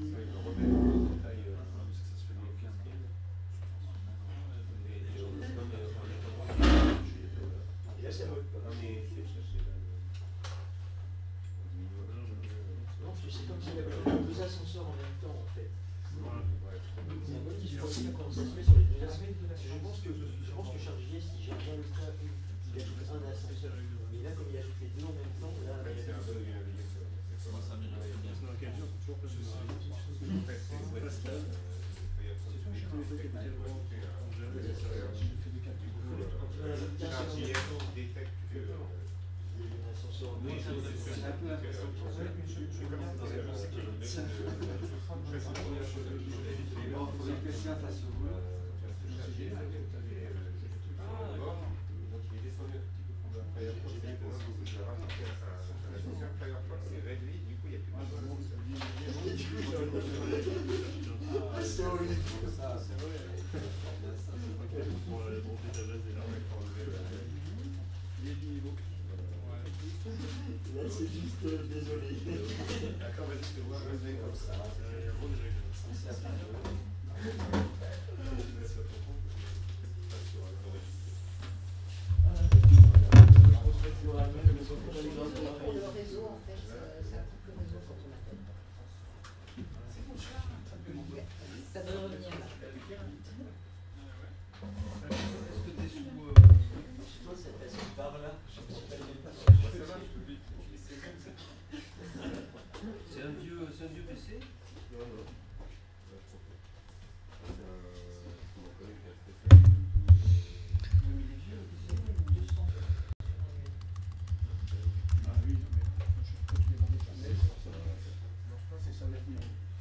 Et là, ça ne vote pas. Non, parce que c'est comme s'il y avait deux ascenseurs en même temps, en fait. C'est un mode qui se produit quand ça se met sur les deux ascenseurs. Je pense que, je pense que ChargeJS, si j'ai bien le cas, il ajoute un ascenseur. Mais là, comme il ajoute les deux en même temps, là, il y a Moi ça m'irait bien. Dans quel genre, toujours pas Firefox est réduit, du coup il n'y a plus de C'est horrible. Ça, c'est vrai. Pour la montée de la base et la Là, c'est juste euh, désolé. D'accord, vas-y, je te vois rêver comme ça. Pour le réseau, en fait, euh, ça coupe le réseau quand on appelle. Ça doit revenir là. Est-ce que t'es sous. chez toi, ça passe par là. Je ne sais pas les C'est un vieux, c'est un vieux P C. Non, non. C'est un. Mais il est vieux, le P C, deux cents. Ah oui, mais je sais pas si les vendeurs sont nets, ça marche pas, c'est ça l'avenir.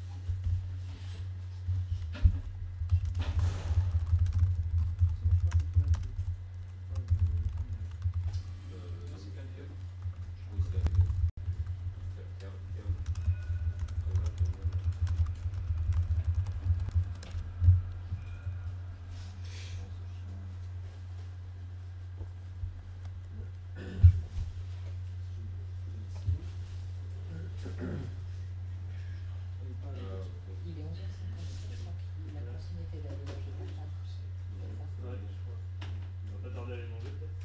Il est onze heures cinquante-six, je crois que la consigne était d'aller manger par là. Ouais, je crois. On va pas tarder à aller manger peut-être.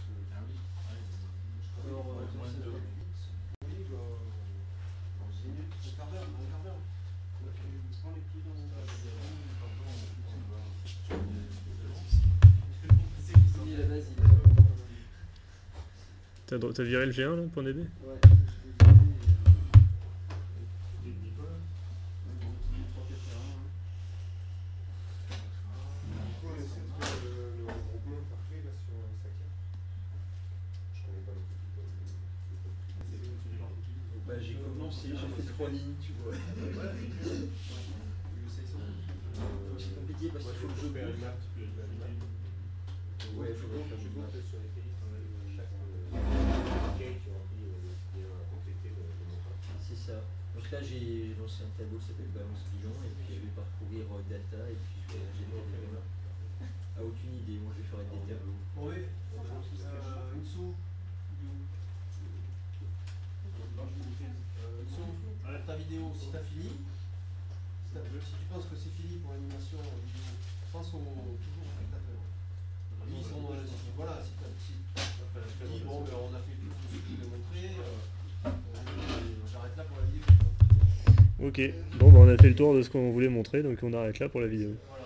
Alors, euh, ça, c'est le- oui, bah, dans dix minutes, un quart d'heure, un quart d'heure. Je prends les pieds dans mon Oui, la base, il est- T'as t'as viré le G un là, point D B? Ouais, Tu dis quoi là? Du coup, on essaie de faire le, le regroupement parfait là sur Sakia. Je connais pas non plus tout. Bah, j'ai commencé, j'ai fait trois lignes, tu vois. Donc c'est compliqué parce qu'il faut que je faire une boucle. map, tu peux faire une map. Ouais, il faut que je Tu boucle. boucles sur les pays, chaque quai qui remplit à compléter le montant. C'est ça. Donc là, j'ai lancé un tableau qui s'appelle Balance Bilan, et puis je vais parcourir euh, data, et puis je vais générer les maps. si t'as fini, si, t'as- si tu penses que c'est fini pour l'animation vidéo, pense au, toujours au spectateur. Ils sont, euh, si, voilà, si t'as si tu dis bon ben on a fait tout ce que je voulais montrer, euh, euh, j'arrête là pour la vidéo. Ok, bon bah on a fait le tour de ce qu'on voulait montrer, donc on arrête là pour la vidéo. Voilà.